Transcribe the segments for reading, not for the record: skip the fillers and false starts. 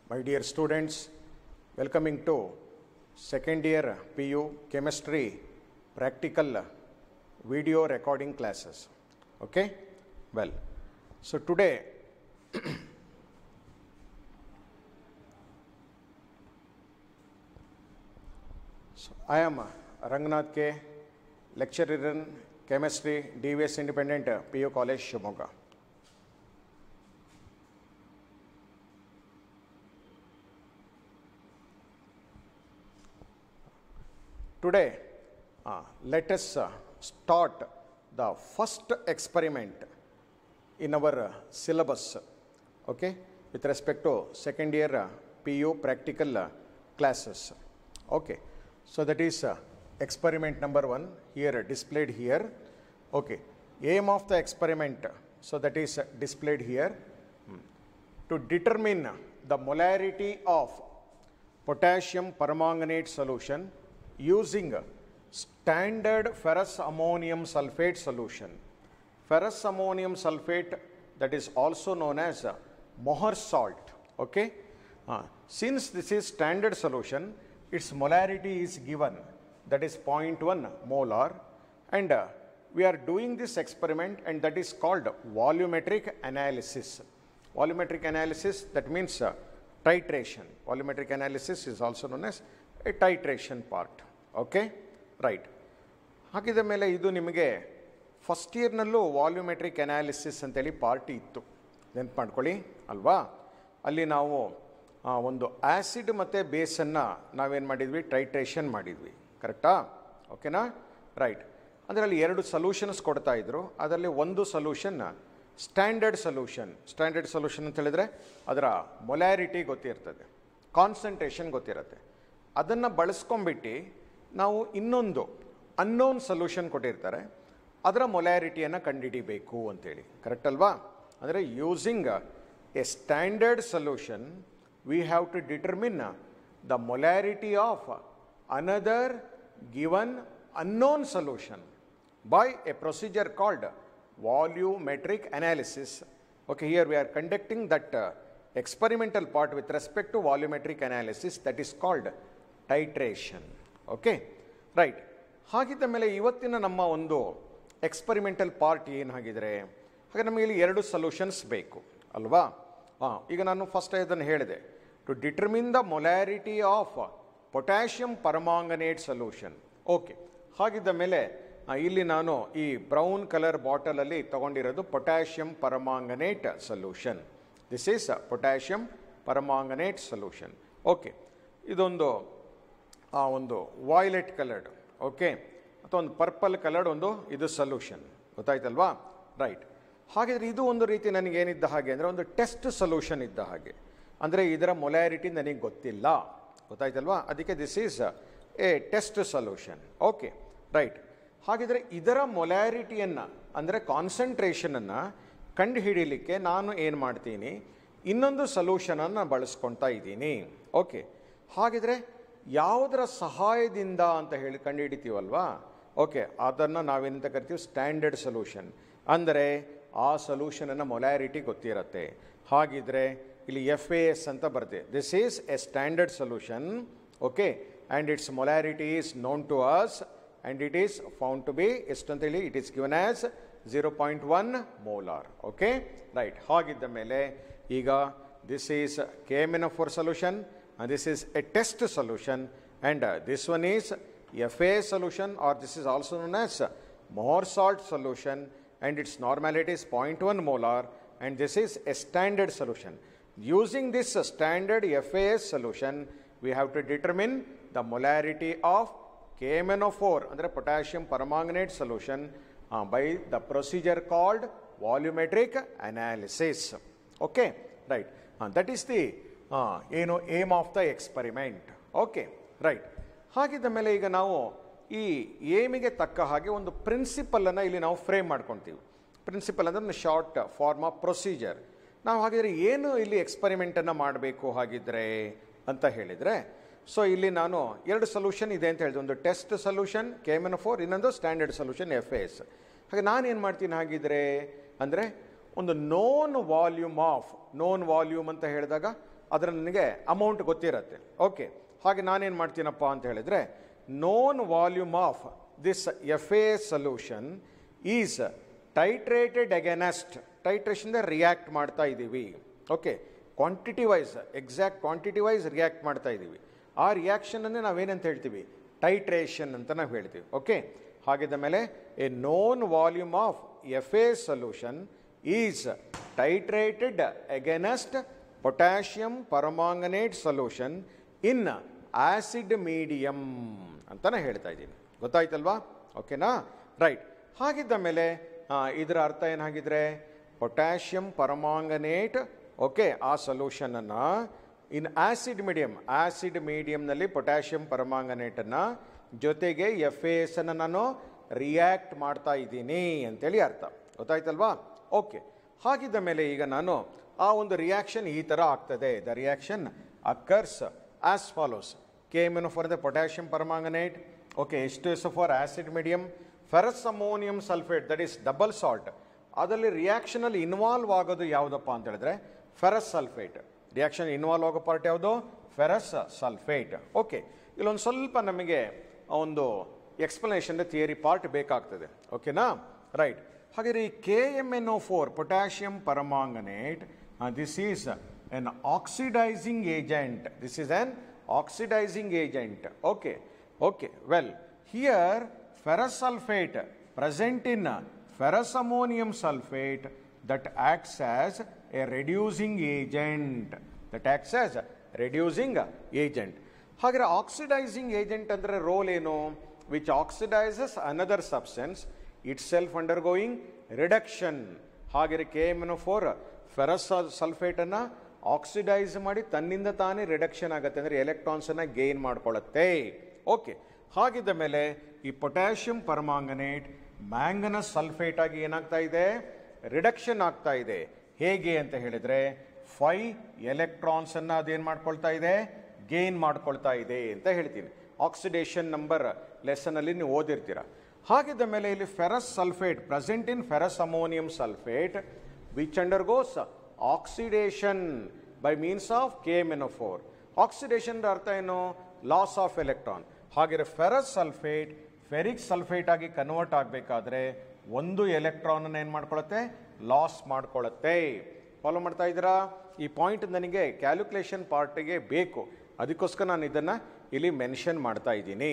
My dear students, welcoming to second year PU Chemistry practical video recording classes. Okay? Well, so today I am Ranganath K, lecturer in Chemistry, DVS Independent PU College, Shimoga. Today, let us start the first experiment in our syllabus, okay, with respect to second year PU practical classes. Okay, so that is experiment number 1 here displayed here. Okay, aim of the experiment, so that is displayed here, to determine the molarity of potassium permanganate solution using standard ferrous ammonium sulfate solution. Ferrous ammonium sulfate, that is also known as Mohr salt. Okay, since this is standard solution, its molarity is given, that is 0.1 molar, and we are doing this experiment, and that is called volumetric analysis. Volumetric analysis, that means titration. Volumetric analysis is also known as a titration part. Okay, right. ಹಾಗಿದ ಮೇಲೆ ಇದು ನಿಮಗೆ first ಇಯರ್ನಲ್ಲೂ volumetric analysis ಅಂತೇಳಿ party ಇತ್ತು, ನೆನ್ಪು ಮಾಡ್ಕೊಳ್ಳಿ ಅಲ್ವಾ. ಅಲ್ಲಿ ನಾವು ಒಂದು ಆ್ಯಸಿಡ್ ಮತ್ತು ಬೇಸನ್ನು ನಾವೇನು ಮಾಡಿದ್ವಿ, ಟೈಟ್ರೇಷನ್ ಮಾಡಿದ್ವಿ, ಕರೆಕ್ಟಾ? ಓಕೆನಾ? ರೈಟ್. ಅದರಲ್ಲಿ 2 ಸೊಲ್ಯೂಷನ್ಸ್ ಕೊಡ್ತಾಯಿದ್ರು. ಅದರಲ್ಲಿ ಒಂದು solution standard solution. Standard solution ಅಂತ ಹೇಳಿದ್ರೆ ಅದರ ಮೊಲ್ಯಾರಿಟಿ ಗೊತ್ತಿರ್ತದೆ, ಕಾನ್ಸಂಟ್ರೇಷನ್ ಗೊತ್ತಿರುತ್ತೆ. ಅದನ್ನು ಬಳಸ್ಕೊಂಬಿಟ್ಟು ನಾವು ಇನ್ನೊಂದು ಅನ್ನೋನ್ ಸೊಲ್ಯೂಷನ್ ಕೊಟ್ಟಿರ್ತಾರೆ, ಅದರ ಮೊಲ್ಯಾರಿಟಿಯನ್ನು ಕಂಡುಹಿಡಿಬೇಕು ಅಂತೇಳಿ, ಕರೆಕ್ಟ್ ಅಲ್ವಾ? ಅಂದರೆ using a standard solution we have to determine the molarity of another given unknown solution by a procedure called volumetric analysis. Okay, here we are conducting that experimental part with respect to volumetric analysis, that is called titration. Okay, right. ಹಾಗಿದ್ದ ಮೇಲೆ ಇವತ್ತಿನ ನಮ್ಮ ಒಂದು experimental part ಏನಾಗಿದ್ರೆ, ಹಾಗೆ ನಮಗೆ ಇಲ್ಲಿ 2 solutions ಬೇಕು ಅಲ್ವಾ? ಈಗ ನಾನು ಫಸ್ಟ್ ಇದನ್ನು ಹೇಳಿದೆ, to determine the molarity of potassium permanganate solution. Okay, ಹಾಗಿದ್ದ ಮೇಲೆ ಇಲ್ಲಿ ನಾನು ಈ ಬ್ರೌನ್ ಕಲರ್ ಬಾಟಲಲ್ಲಿ ತಗೊಂಡಿರೋದು potassium permanganate solution. This is potassium permanganate solution. Okay, ಇದೊಂದು ಒಂದು ವಾಯ್ಲೆಟ್ ಕಲರ್ಡ್, ಓಕೆ, ಅಥವಾ ಒಂದು ಪರ್ಪಲ್ ಕಲರ್ಡ್ ಒಂದು ಇದು ಸೊಲ್ಯೂಷನ್, ಗೊತ್ತಾಯ್ತಲ್ವಾ? ರೈಟ್. ಹಾಗಿದ್ರೆ ಇದು ಒಂದು ರೀತಿ ನನಗೇನಿದ್ದ ಹಾಗೆ ಅಂದರೆ ಒಂದು ಟೆಸ್ಟ್ ಸೊಲ್ಯೂಷನ್ ಇದ್ದ ಹಾಗೆ, ಅಂದರೆ ಇದರ ಮೊಲ್ಯಾರಿಟಿ ನನಗೆ ಗೊತ್ತಿಲ್ಲ, ಗೊತ್ತಾಯ್ತಲ್ವಾ? ಅದಕ್ಕೆ this is a test solution. Okay, right. ಹಾಗಿದ್ರೆ ಇದರ ಮೊಲ್ಯಾರಿಟಿಯನ್ನು ಅಂದರೆ ಕಾನ್ಸಂಟ್ರೇಷನನ್ನು ಕಂಡುಹಿಡೀಲಿಕ್ಕೆ ನಾನು ಏನು ಮಾಡ್ತೀನಿ, ಇನ್ನೊಂದು ಸೊಲ್ಯೂಷನನ್ನು ಬಳಸ್ಕೊಳ್ತಾ ಇದ್ದೀನಿ. ಓಕೆ, ಹಾಗಿದ್ರೆ ಯಾವುದರ ಸಹಾಯದಿಂದ ಅಂತ ಹೇಳಿ ಕಂಡುಹಿಡಿತೀವಲ್ವಾ? ಓಕೆ, ಅದನ್ನು ನಾವೇನಂತ ಕರಿತೀವಿ, ಸ್ಟ್ಯಾಂಡರ್ಡ್ ಸೊಲ್ಯೂಷನ್. ಅಂದರೆ ಆ ಸೊಲ್ಯೂಷನನ್ನು ಮೊಲ್ಯಾರಿಟಿ ಗೊತ್ತಿರುತ್ತೆ. ಹಾಗಿದ್ರೆ ಇಲ್ಲಿ FAS ಅಂತ ಬರುತ್ತೆ. This is a standard solution. Okay, and its molarity is known to us, and it is found to be instantly, it is given as 0.1 molar. Okay, right. ಹಾಗಿದ್ದ ಮೇಲೆ ಈಗ this is KMnO4 solution and this is a test solution, and this one is FAS solution, or this is also known as Mohr salt solution, and its normality is 0.1 molar, and this is a standard solution. Using this standard FAS solution, we have to determine the molarity of KMnO4 ಅಂದರೆ potassium permanganate solution by the procedure called volumetric analysis. Okay, right. That is the ಏನು aim of the experiment. Okay, right. ಹಾಗಿದ್ದ ಮೇಲೆ ಈಗ ನಾವು ಈ ಏಮಿಗೆ ತಕ್ಕ ಹಾಗೆ ಒಂದು ಪ್ರಿನ್ಸಿಪಲನ್ನು ಇಲ್ಲಿ ನಾವು ಫ್ರೇಮ್ ಮಾಡ್ಕೊತೀವಿ. ಪ್ರಿನ್ಸಿಪಲ್ ಅಂದರೆ ಒಂದು ಶಾರ್ಟ್ ಫಾರ್ಮ್ ಆಫ್ ಪ್ರೊಸೀಜರ್. ನಾವು ಹಾಗಿದ್ರೆ ಏನು ಇಲ್ಲಿ ಎಕ್ಸ್ಪರಿಮೆಂಟನ್ನು ಮಾಡಬೇಕು ಹಾಗಿದ್ರೆ ಅಂತ ಹೇಳಿದರೆ, ಸೊ ಇಲ್ಲಿ ನಾನು 2 ಸೊಲ್ಯೂಷನ್ ಇದೆ ಅಂತ ಹೇಳಿದೆ, ಒಂದು ಟೆಸ್ಟ್ ಸೊಲ್ಯೂಷನ್ KMnO4, ಇನ್ನೊಂದು ಸ್ಟ್ಯಾಂಡರ್ಡ್ ಸೊಲ್ಯೂಷನ್ FAS. ಹಾಗೆ ನಾನೇನು ಮಾಡ್ತೀನಿ ಹಾಗಿದ್ರೆ ಅಂದರೆ ಒಂದು ನೋನ್ ವಾಲ್ಯೂಮ್ ಅಂತ ಹೇಳಿದಾಗ ಅದರ ನನಗೆ ಅಮೌಂಟ್ ಗೊತ್ತಿರುತ್ತೆ. ಓಕೆ, ಹಾಗೆ ನಾನೇನು ಮಾಡ್ತೀನಪ್ಪ ಅಂತ ಹೇಳಿದರೆ, known volume of this FA solution is titrated against, titration react ಮಾಡ್ತಾ ಇದ್ದೀವಿ. Okay, quantity wise, exact quantity wise react ಮಾಡ್ತಾ ಇದ್ದೀವಿ. ಆ ರಿಯಾಕ್ಷನನ್ನೇ ನಾವೇನಂತ ಹೇಳ್ತೀವಿ, ಟೈಟ್ರೇಷನ್ ಅಂತ ನಾವು ಹೇಳ್ತೀವಿ. ಓಕೆ, ಹಾಗಿದ್ದ ಮೇಲೆ a known volume of FA solution is titrated against potassium permanganate solution in acid medium ಅಂತಲೇ ಹೇಳ್ತಾ ಇದ್ದೀನಿ. ಗೊತ್ತಾಯ್ತಲ್ವಾ? ಓಕೆನಾ? ರೈಟ್. ಹಾಗಿದ್ದ ಮೇಲೆ ಇದರ ಅರ್ಥ ಏನಾಗಿದ್ರೆ, ಪೊಟ್ಯಾಷಿಯಂ ಪರಮಾಂಗನೇಟ್, ಓಕೆ, ಆ ಸೊಲ್ಯೂಷನನ್ನು ಇನ್ ಆಸಿಡ್ ಮೀಡಿಯಮ್ನಲ್ಲಿ ಪೊಟ್ಯಾಷಿಯಂ ಪರಮಾಂಗನೇಟನ್ನು ಜೊತೆಗೆ FAS ಅನ್ನು ನಾನು ರಿಯಾಕ್ಟ್ ಮಾಡ್ತಾ ಇದ್ದೀನಿ ಅಂತೇಳಿ ಅರ್ಥ. ಗೊತ್ತಾಯ್ತಲ್ವಾ? ಓಕೆ, ಹಾಗಿದ್ದ ಮೇಲೆ ಈಗ ನಾನು ಆ ಒಂದು ರಿಯಾಕ್ಷನ್ ಈ ಥರ ಆಗ್ತದೆ. The reaction occurs as follows: KMnO4 ಅಂದರೆ potassium permanganate, okay, H2SO4 acid medium, ferrous ammonium sulphate that is double salt. ಅದರಲ್ಲಿ ರಿಯಾಕ್ಷನಲ್ಲಿ ಇನ್ವಾಲ್ವ್ ಆಗೋದು ಯಾವುದಪ್ಪ ಅಂತ ಹೇಳಿದ್ರೆ ಫೆರಸ್ ಸಲ್ಫೇಟ್. ರಿಯಾಕ್ಷನ್ ಇನ್ವಾಲ್ವ್ ಆಗೋ ಪಾರ್ಟ್ ಯಾವುದು? Ferrous sulphate. ಓಕೆ, ಇಲ್ಲೊಂದು ಸ್ವಲ್ಪ ನಮಗೆ ಒಂದು ಎಕ್ಸ್ಪ್ಲನೇಷನ್ ಥಿಯರಿ ಪಾರ್ಟ್ ಬೇಕಾಗ್ತದೆ. ಓಕೆನಾ? ರೈಟ್. ಹಾಗೆ ಈ KMnO4 potassium permanganate, this is an oxidizing agent. This is an oxidizing agent. Okay, well, here ferrous sulfate present in ferrous ammonium sulfate that acts as a reducing agent. ಹಾಗೆ oxidizing agent ಅಂದರೆ role ಏನು? Which oxidizes another substance itself undergoing reduction. ಹಾಗೆ KMnO4 ferrous ಸಲ್ಫೇಟನ್ನು oxidise ಮಾಡಿ ತನ್ನಿಂದ ತಾನೇ reduction ಆಗುತ್ತೆ, ಅಂದರೆ ಎಲೆಕ್ಟ್ರಾನ್ಸನ್ನು gain ಮಾಡ್ಕೊಳ್ಳುತ್ತೆ. Okay, ಹಾಗಿದ್ದ ಮೇಲೆ ಈ ಪೊಟ್ಯಾಷಿಯಂ ಪರಮಾಂಗನೇಟ್ ಮ್ಯಾಂಗನಸ್ ಸಲ್ಫೇಟ್ ಆಗಿ ಏನಾಗ್ತಾ ಇದೆ? ರಿಡಕ್ಷನ್ ಆಗ್ತಾ ಇದೆ. ಹೇಗೆ ಅಂತ ಹೇಳಿದರೆ 5 ಎಲೆಕ್ಟ್ರಾನ್ಸನ್ನು ಅದೇನು ಮಾಡ್ಕೊಳ್ತಾ ಇದೆ? ಗೇನ್ ಮಾಡ್ಕೊಳ್ತಾ ಇದೆ ಅಂತ ಹೇಳ್ತೀನಿ. ಆಕ್ಸಿಡೇಷನ್ ನಂಬರ್ ಲೆಸನಲ್ಲಿ ನೀವು ಓದಿರ್ತೀರ. ಹಾಗಿದ್ದ ಮೇಲೆ ಇಲ್ಲಿ ferrous sulphate present in ferrous ammonium sulphate which undergoes oxidation by means of KMnO4. Oxidation ಅರ್ಥ ಏನು? Loss of electron. ಹಾಗೆ ಫೆರಸ್ ಸಲ್ಫೇಟ್ ಫೆರಿಕ್ ಸಲ್ಫೇಟ್ ಆಗಿ ಕನ್ವರ್ಟ್ ಆಗಬೇಕಾದ್ರೆ 1 ಎಲೆಕ್ಟ್ರಾನ್ ಏನು ಮಾಡ್ಕೊಳ್ಳುತ್ತೆ? ಲಾಸ್ ಮಾಡ್ಕೊಳ್ಳುತ್ತೆ. ಫಾಲೋ ಮಾಡ್ತಾ ಇದ್ದೀರಾ? ಈ ಪಾಯಿಂಟ್ ನನಗೆ ಕ್ಯಾಲ್ಕುಲೇಷನ್ ಪಾರ್ಟಿಗೆ ಬೇಕು, ಅದಕ್ಕೋಸ್ಕರ ನಾನು ಇದನ್ನು ಇಲ್ಲಿ ಮೆನ್ಷನ್ ಮಾಡ್ತಾ ಇದ್ದೀನಿ.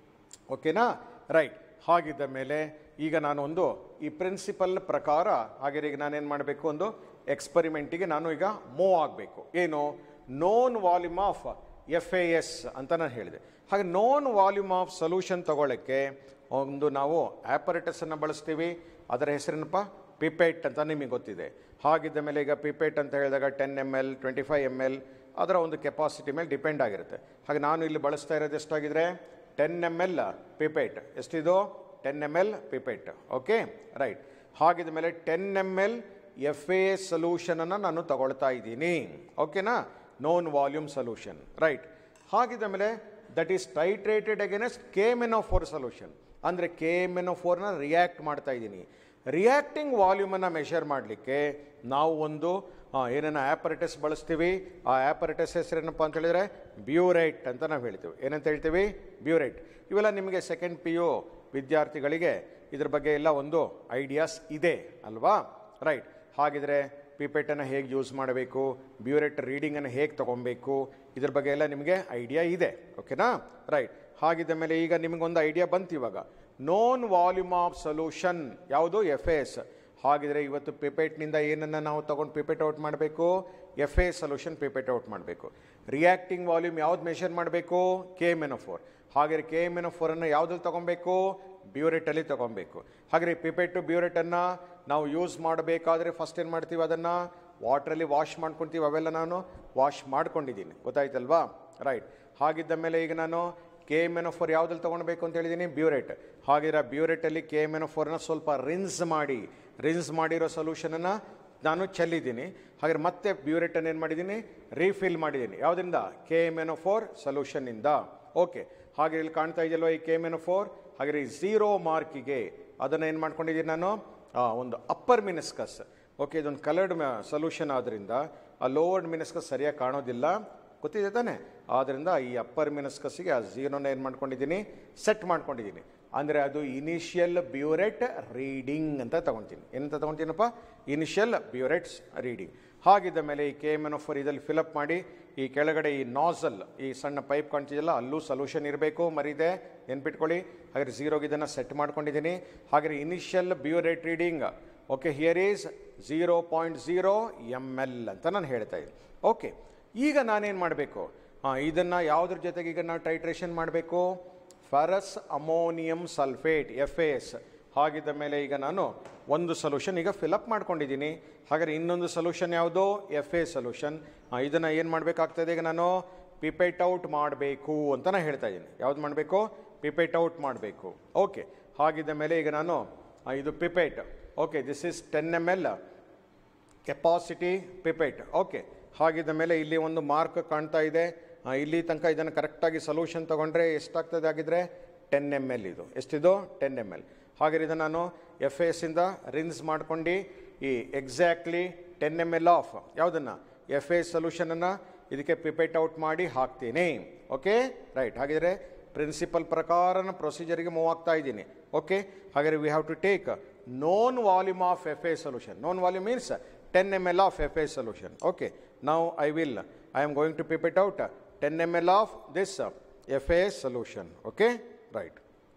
ಓಕೆನಾ? ರೈಟ್. ಹಾಗಿದ್ದ ಮೇಲೆ ಈಗ ನಾನೊಂದು ಈ ಪ್ರಿನ್ಸಿಪಲ್ ಪ್ರಕಾರ ಹಾಗೆ ಈಗ ನಾನೇನು ಮಾಡಬೇಕು? ಒಂದು ಎಕ್ಸ್ಪರಿಮೆಂಟಿಗೆ ನಾನು ಈಗ ಮೂವ್ ಆಗಬೇಕು. ಏನು? ನೋನ್ ವಾಲ್ಯೂಮ್ ಆಫ್ FAS ಅಂತ ನಾನು ಹೇಳಿದೆ. ಹಾಗೆ ನೋನ್ ವಾಲ್ಯೂಮ್ ಆಫ್ ಸೊಲ್ಯೂಷನ್ ತಗೊಳ್ಳೋಕ್ಕೆ ಒಂದು ನಾವು ಆ್ಯಪರೇಟಸನ್ನು ಬಳಸ್ತೀವಿ. ಅದರ ಹೆಸರೇನಪ್ಪ? ಪಿಪೇಟ್ ಅಂತ ನಿಮಗೆ ಗೊತ್ತಿದೆ. ಹಾಗಿದ್ದ ಮೇಲೆ ಈಗ ಪಿಪೇಟ್ ಅಂತ ಹೇಳಿದಾಗ 10 ml 25 ml ಅದರ ಒಂದು ಕೆಪಾಸಿಟಿ ಮೇಲೆ ಡಿಪೆಂಡ್ ಆಗಿರುತ್ತೆ. ಹಾಗೆ ನಾನು ಇಲ್ಲಿ ಬಳಸ್ತಾ ಇರೋದು ಎಷ್ಟಾಗಿದ್ರೆ 10 ml ಪಿಪೇಟ್. ಎಷ್ಟಿದು? 10 ml ಪಿಪೇಟ್. Okay, right. ಹಾಗಿದ ಮೇಲೆ 10 ml FAS ಸೊಲ್ಯೂಷನನ್ನು ನಾನು ತಗೊಳ್ತಾ ಇದ್ದೀನಿ. ಓಕೆನಾ? Known volume solution. ರೈಟ್. ಹಾಗಿದ ಮೇಲೆ that is titrated against KMnO4 solution. ಅಂದರೆ KMnO4ನ ರಿಯಾಕ್ಟ್ ಮಾಡ್ತಾ ಇದ್ದೀನಿ. ರಿಯಾಕ್ಟಿಂಗ್ ವಾಲ್ಯೂಮನ್ನು ಮೆಷರ್ ಮಾಡಲಿಕ್ಕೆ ನಾವು ಒಂದು ಏನನ್ನ ಆ್ಯಪರೇಟಸ್ ಬಳಸ್ತೀವಿ. ಆ ಆ್ಯಪರೇಟಸ್ ಹೆಸರೇನಪ್ಪ ಅಂತ ಹೇಳಿದರೆ ಬ್ಯೂರೇಟ್ ಅಂತ ನಾವು ಹೇಳ್ತೀವಿ. ಏನಂತ ಹೇಳ್ತೀವಿ? ಬ್ಯೂರೇಟ್. ಇವೆಲ್ಲ ನಿಮಗೆ ಸೆಕೆಂಡ್ PU ವಿದ್ಯಾರ್ಥಿಗಳಿಗೆ ಇದ್ರ ಬಗ್ಗೆ ಎಲ್ಲ ಒಂದು ಐಡಿಯಾಸ್ ಇದೆ ಅಲ್ವಾ? ರೈಟ್. ಹಾಗಿದ್ರೆ ಪಿಪೇಟನ್ನು ಹೇಗೆ ಯೂಸ್ ಮಾಡಬೇಕು, ಬ್ಯೂರೇಟ್ ರೀಡಿಂಗನ್ನು ಹೇಗೆ ತೊಗೊಬೇಕು, ಇದ್ರ ಬಗ್ಗೆ ಎಲ್ಲ ನಿಮಗೆ ಐಡಿಯಾ ಇದೆ. ಓಕೆನಾ? ರೈಟ್. ಹಾಗಿದ್ದ ಮೇಲೆ ಈಗ ನಿಮಗೊಂದು ಐಡಿಯಾ ಬಂತು. ಇವಾಗ ನೋನ್ ವಾಲ್ಯೂಮ್ ಆಫ್ ಸೊಲ್ಯೂಷನ್ ಯಾವುದು? FAS. ಹಾಗಿದ್ರೆ ಇವತ್ತು ಪಿಪೇಟ್ನಿಂದ ಏನನ್ನು ನಾವು ತೊಗೊಂಡು ಪಿಪೇಟ್ ಔಟ್ ಮಾಡಬೇಕು? FAS ಸೊಲ್ಯೂಷನ್ ಪಿಪೇಟ್ ಔಟ್ ಮಾಡಬೇಕು. ರಿಯಾಕ್ಟಿಂಗ್ ವಾಲ್ಯೂಮ್ ಯಾವ್ದು ಮೆಷರ್ ಮಾಡಬೇಕು? KMnO4. ಹಾಗೆ KMnO4 ಯಾವುದಲ್ಲಿ ತೊಗೊಬೇಕು? ಬ್ಯೂರೇಟಲ್ಲಿ ತೊಗೊಬೇಕು. ಹಾಗೆ ಪಿಪೇಟು ಬ್ಯೂರೇಟನ್ನು ನಾವು ಯೂಸ್ ಮಾಡಬೇಕಾದ್ರೆ ಫಸ್ಟ್ ಏನು ಮಾಡ್ತೀವಿ? ಅದನ್ನು ವಾಟ್ರಲ್ಲಿ ವಾಶ್ ಮಾಡ್ಕೊತೀವಿ. ಅವೆಲ್ಲ ನಾನು ವಾಶ್ ಮಾಡ್ಕೊಂಡಿದ್ದೀನಿ. ಗೊತ್ತಾಯ್ತಲ್ವಾ? ರೈಟ್. ಹಾಗಿದ್ದ ಮೇಲೆ ಈಗ ನಾನು KMnO4 ಯಾವುದಲ್ಲಿ ತೊಗೊಳ್ಬೇಕು ಅಂತ ಹೇಳಿದ್ದೀನಿ? ಬ್ಯೂರೇಟ್. ಹಾಗಿರೋ ಬ್ಯೂರೇಟಲ್ಲಿ KMnO4ನ ಸ್ವಲ್ಪ ರಿನ್ಸ್ ಮಾಡಿರೋ ಸೊಲ್ಯೂಷನನ್ನು ನಾನು ಚೆಲ್ಲಿದ್ದೀನಿ. ಹಾಗೆ ಮತ್ತೆ ಬ್ಯೂರೇಟನ್ನು ಏನು ಮಾಡಿದ್ದೀನಿ? ರೀಫಿಲ್ ಮಾಡಿದ್ದೀನಿ. ಯಾವುದರಿಂದ? KMnO4 ಸೊಲ್ಯೂಷನ್ನಿಂದ. ಓಕೆ. ಹಾಗೆ ಇಲ್ಲಿ ಕಾಣ್ತಾ ಇದೆಯಲ್ವ ಈ KMnO4. ಹಾಗೆ ಈ 0 ಮಾರ್ಕಿಗೆ ಅದನ್ನು ಏನು ಮಾಡ್ಕೊಂಡಿದ್ದೀನಿ ನಾನು? ಒಂದು ಅಪ್ಪರ್ ಮಿನಿಸ್ಕಸ್. ಓಕೆ, ಇದೊಂದು ಕಲರ್ಡ್ ಸೊಲ್ಯೂಷನ್ ಆದ್ದರಿಂದ ಆ ಲೋವರ್ಡ್ ಮಿನಸ್ಕಸ್ ಸರಿಯಾಗಿ ಕಾಣೋದಿಲ್ಲ, ಗೊತ್ತಿದೆ ತಾನೆ. ಆದ್ದರಿಂದ ಈ ಅಪ್ಪರ್ ಮಿನಸ್ಕಸ್ಸಿಗೆ ಆ ಝೀರೋನ ಏನು ಮಾಡ್ಕೊಂಡಿದ್ದೀನಿ, ಸೆಟ್ ಮಾಡ್ಕೊಂಡಿದ್ದೀನಿ. ಅಂದರೆ ಅದು ಇನಿಷಿಯಲ್ ಬ್ಯೂರೆಟ್ ರೀಡಿಂಗ್ ಅಂತ ತಗೊತೀನಿ. ಏನಂತ ತಗೊತೀನಪ್ಪ, ಇನಿಷಿಯಲ್ ಬ್ಯೂರೆಟ್ಸ್ ರೀಡಿಂಗ್. ಹಾಗಿದ್ದ ಮೇಲೆ ಈ KMnO4 ಇದರಲ್ಲಿ ಫಿಲಪ್ ಮಾಡಿ ಈ ಕೆಳಗಡೆ ಈ ನಾಸಲ್, ಈ ಸಣ್ಣ ಪೈಪ್ ಕಾಣ್ತಿದೆಯಲ್ಲ, ಅಲ್ಲೂ ಸೊಲ್ಯೂಷನ್ ಇರಬೇಕು, ಮರಿದೆ ನೆನ್ಪಿಟ್ಕೊಳ್ಳಿ. ಹಾಗಾದ್ರೆ ಝೀರೋಗೆ ಇದನ್ನು ಸೆಟ್ ಮಾಡ್ಕೊಂಡಿದ್ದೀನಿ. ಹಾಗಾದ್ರೆ initial burette reading okay here is 0.0 ml ಅಂತ ನಾನು ಹೇಳ್ತಾ ಇದ್ದೀನಿ. ಓಕೆ, ಈಗ ನಾನೇನು ಮಾಡಬೇಕು, ಇದನ್ನು ಯಾವುದ್ರ ಜೊತೆಗೆ ಈಗ ನಾವು ಟೈಟ್ರೇಷನ್ ಮಾಡಬೇಕು, ಫೆರಸ್ ಅಮೋನಿಯಂ ಸಲ್ಫೇಟ್ FAS. ಹಾಗಿದ್ದ ಮೇಲೆ ಈಗ ನಾನು ಒಂದು ಸೊಲ್ಯೂಷನ್ ಈಗ ಫಿಲಪ್ ಮಾಡ್ಕೊಂಡಿದ್ದೀನಿ. ಹಾಗಾದ್ರೆ ಇನ್ನೊಂದು ಸೊಲ್ಯೂಷನ್ ಯಾವುದು, FA ಸೊಲ್ಯೂಷನ್. ಇದನ್ನು ಏನು ಮಾಡಬೇಕಾಗ್ತದೆ, ಈಗ ನಾನು ಪಿಪೇಟ್ ಔಟ್ ಮಾಡಬೇಕು ಅಂತ ನಾನು ಹೇಳ್ತಾ ಇದ್ದೀನಿ. ಯಾವ್ದು ಮಾಡಬೇಕು, ಪಿಪೇಟ್ ಔಟ್ ಮಾಡಬೇಕು. ಓಕೆ, ಹಾಗಿದ್ದ ಮೇಲೆ ಈಗ ನಾನು ಇದು pipette, okay this is 10 ml capacity pipette. Okay, ಹಾಗಿದ್ದ ಮೇಲೆ ಇಲ್ಲಿ ಒಂದು ಮಾರ್ಕ್ ಕಾಣ್ತಾ ಇದೆ. ಇಲ್ಲಿ ತನಕ ಇದನ್ನು ಕರೆಕ್ಟಾಗಿ ಸೊಲ್ಯೂಷನ್ ತೊಗೊಂಡ್ರೆ ಎಷ್ಟಾಗ್ತದೆ, ಆಗಿದ್ರೆ 10 ml. ಇದು ಎಷ್ಟಿದು, 10 ml. ಹಾಗೆ ಇದನ್ನು ನಾನು FAS ಇಂದ ರಿನ್ಸ್ ಮಾಡ್ಕೊಂಡು ಈ ಎಕ್ಸಾಕ್ಟ್ಲಿ 10 ml ಆಫ್ ಯಾವುದನ್ನು, FAS ಸೊಲ್ಯೂಷನನ್ನು ಇದಕ್ಕೆ ಪಿಪೇಟ್ ಔಟ್ ಮಾಡಿ ಹಾಕ್ತೀನಿ. Okay right. ಹಾಗಿದ್ರೆ ಪ್ರಿನ್ಸಿಪಲ್ ಪ್ರಕಾರನ ಪ್ರೊಸೀಜರಿಗೆ ಮೂವ್ ಆಗ್ತಾ ಇದ್ದೀನಿ. ಓಕೆ, ಹಾಗಾದ್ರೆ we have to take known volume of FA solution. Known volume means 10 ml of FA solution. Okay, now I am going to pipette out 10 ml of this FA solution. Okay, right.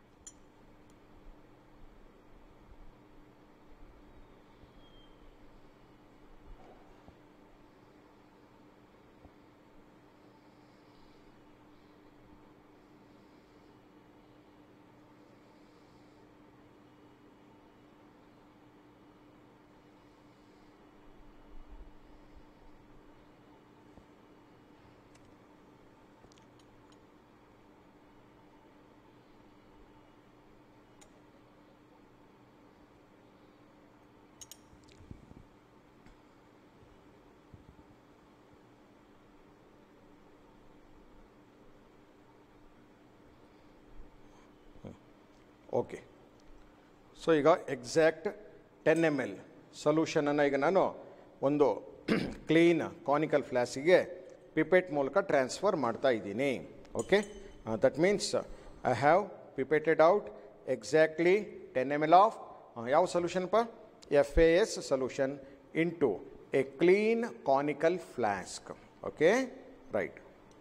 Okay, so ಈಗ exact 10 ml ಸೊಲ್ಯೂಷನನ್ನು ಈಗ ನಾನು ಒಂದು clean conical ಫ್ಲಾಸ್ಕಿಗೆ pipette ಮೂಲಕ transfer ಮಾಡ್ತಾ ಇದ್ದೀನಿ. Okay, that means I have pipetted out exactly 10 ml of ಯಾವ ಸೊಲ್ಯೂಷನ್ಪ, FAS solution into a clean conical flask. Okay right.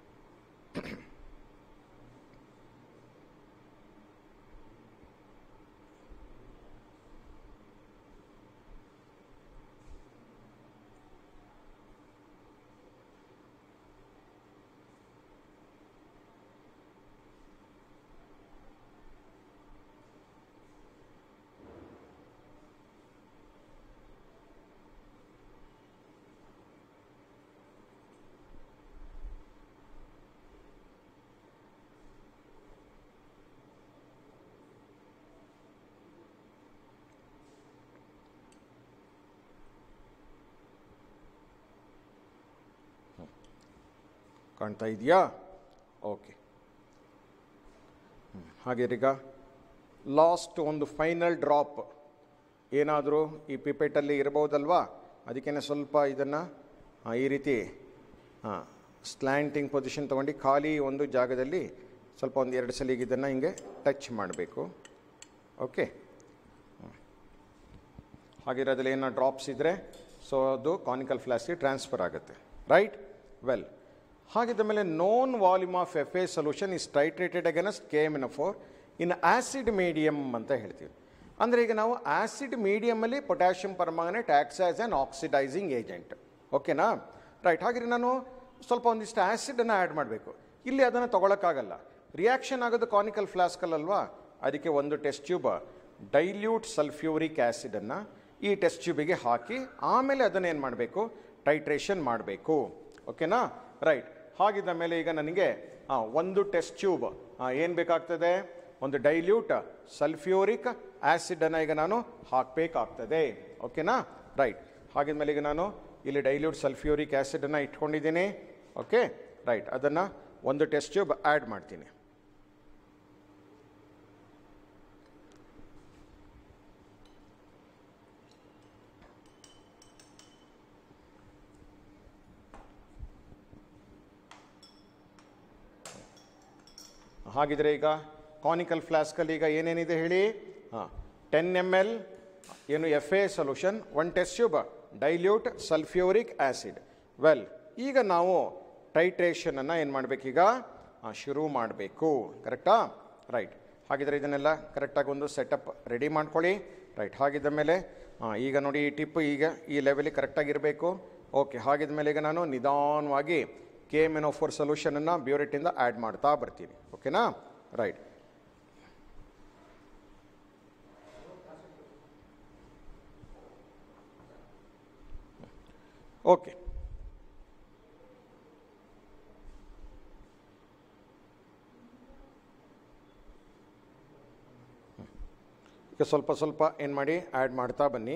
ಕಾಣ್ತಾ ಇದೆಯಾ? ಓಕೆ, ಹಾಗೆ ಈಗ ಲಾಸ್ಟ್ ಒಂದು ಫೈನಲ್ ಡ್ರಾಪ್ ಏನಾದರೂ ಈ ಪಿಪೆಟಲ್ಲಿ ಇರ್ಬೋದಲ್ವಾ, ಅದಕ್ಕೇ ಸ್ವಲ್ಪ ಇದನ್ನು ಈ ರೀತಿ ಸ್ಲ್ಯಾಂಟಿಂಗ್ ಪೊಸಿಷನ್ ತೊಗೊಂಡು ಖಾಲಿ ಒಂದು ಜಾಗದಲ್ಲಿ ಸ್ವಲ್ಪ ಒಂದು 2 ಸಲ ಇದನ್ನು ಹಿಂಗೆ ಟಚ್ ಮಾಡಬೇಕು. ಓಕೆ, ಹಾಗಿರೋದ್ರಲ್ಲಿ ಏನೋ ಡ್ರಾಪ್ಸ್ ಇದ್ದರೆ ಸೊ ಅದು ಕಾನಿಕಲ್ ಫ್ಲಾಸ್ಕಿಗೆ ಟ್ರಾನ್ಸ್ಫರ್ ಆಗುತ್ತೆ. Right, well. ಹಾಗಿದ್ದ ಮೇಲೆ known volume of FA solution is titrated against KMnO4 in acid medium ಅಂತ ಹೇಳ್ತೀವಿ. ಅಂದರೆ ಈಗ ನಾವು ಆ್ಯಸಿಡ್ ಮೀಡಿಯಮಲ್ಲಿ potassium permanganate acts as an oxidizing agent. ಓಕೆನಾ? ರೈಟ್. ಹಾಗೆ ನಾನು ಸ್ವಲ್ಪ ಒಂದಿಷ್ಟು ಆ್ಯಸಿಡನ್ನು ಆ್ಯಡ್ ಮಾಡಬೇಕು. ಇಲ್ಲಿ ಅದನ್ನು ತೊಗೊಳಕ್ಕಾಗಲ್ಲ, ರಿಯಾಕ್ಷನ್ ಆಗೋದು ಕಾನಿಕಲ್ ಫ್ಲಾಸ್ಕಲ್ಲಲ್ವಾ. ಅದಕ್ಕೆ ಒಂದು ಟೆಸ್ಟ್ ಟ್ಯೂಬ್ ಡೈಲ್ಯೂಟ್ ಸಲ್ಫ್ಯೂರಿಕ್ ಆ್ಯಸಿಡನ್ನು ಈ ಟೆಸ್ಟ್ ಟ್ಯೂಬಿಗೆ ಹಾಕಿ ಆಮೇಲೆ ಅದನ್ನು ಏನು ಮಾಡಬೇಕು, ಟೈಟ್ರೇಷನ್ ಮಾಡಬೇಕು. ಓಕೆನಾ? ರೈಟ್. ಹಾಗಿದ್ದ ಮೇಲೆ ಈಗ ನನಗೆ ಒಂದು ಟೆಸ್ಟ್ ಟ್ಯೂಬ್ ಏನು ಬೇಕಾಗ್ತದೆ, ಒಂದು ಡೈಲ್ಯೂಟ್ ಸಲ್ಫ್ಯೂರಿಕ್ ಆ್ಯಸಿಡನ್ನು ಈಗ ನಾನು ಹಾಕಬೇಕಾಗ್ತದೆ. ಓಕೆನಾ? ರೈಟ್. ಹಾಗಿದ್ಮೇಲೆ ಈಗ ನಾನು ಇಲ್ಲಿ ಡೈಲ್ಯೂಟ್ ಸಲ್ಫ್ಯೂರಿಕ್ ಆ್ಯಸಿಡನ್ನು ಇಟ್ಕೊಂಡಿದ್ದೀನಿ. Okay right. ಅದನ್ನು ಒಂದು ಟೆಸ್ಟ್ ಟ್ಯೂಬ್ ಆ್ಯಡ್ ಮಾಡ್ತೀನಿ. ಹಾಗಿದ್ರೆ ಈಗ ಕಾನಿಕಲ್ ಫ್ಲಾಸ್ಕಲ್ಲಿ ಈಗ ಏನೇನಿದೆ ಹೇಳಿ? 10 ml ಏನು FA solution, 1 test tube dilute sulphuric acid. Well, ಈಗ ನಾವು ಟೈಟ್ರೇಷನನ್ನು ಏನು ಮಾಡಬೇಕೀಗ? ಶುರು ಮಾಡಬೇಕು. ಕರೆಕ್ಟಾ? ರೈಟ್. ಹಾಗಿದ್ರೆ ಇದನ್ನೆಲ್ಲ ಕರೆಕ್ಟಾಗಿ ಒಂದು ಸೆಟಪ್ ರೆಡಿ ಮಾಡ್ಕೊಳ್ಳಿ. ರೈಟ್. ಹಾಗಿದ್ದ ಮೇಲೆ ಈಗ ನೋಡಿ ಈ ಟಿಪ್ ಈಗ ಈ ಲೆವೆಲಿಗೆ ಕರೆಕ್ಟಾಗಿರಬೇಕು. ಓಕೆ. ಹಾಗಿದ ಮೇಲೆ ಈಗ ನಾನು ನಿಧಾನವಾಗಿ KMnO4 ಸೊಲ್ಯೂಷನನ್ನು ಬ್ಯೂರೆಟಿಂದ ಆ್ಯಡ್ ಮಾಡ್ತಾ ಬರ್ತೀನಿ. ಓಕೆನಾ? ರೈಟ್. ಓಕೆ. ಈಗ ಸ್ವಲ್ಪ ಸ್ವಲ್ಪ ಏನು ಮಾಡಿ ಆ್ಯಡ್ ಮಾಡ್ತಾ ಬನ್ನಿ.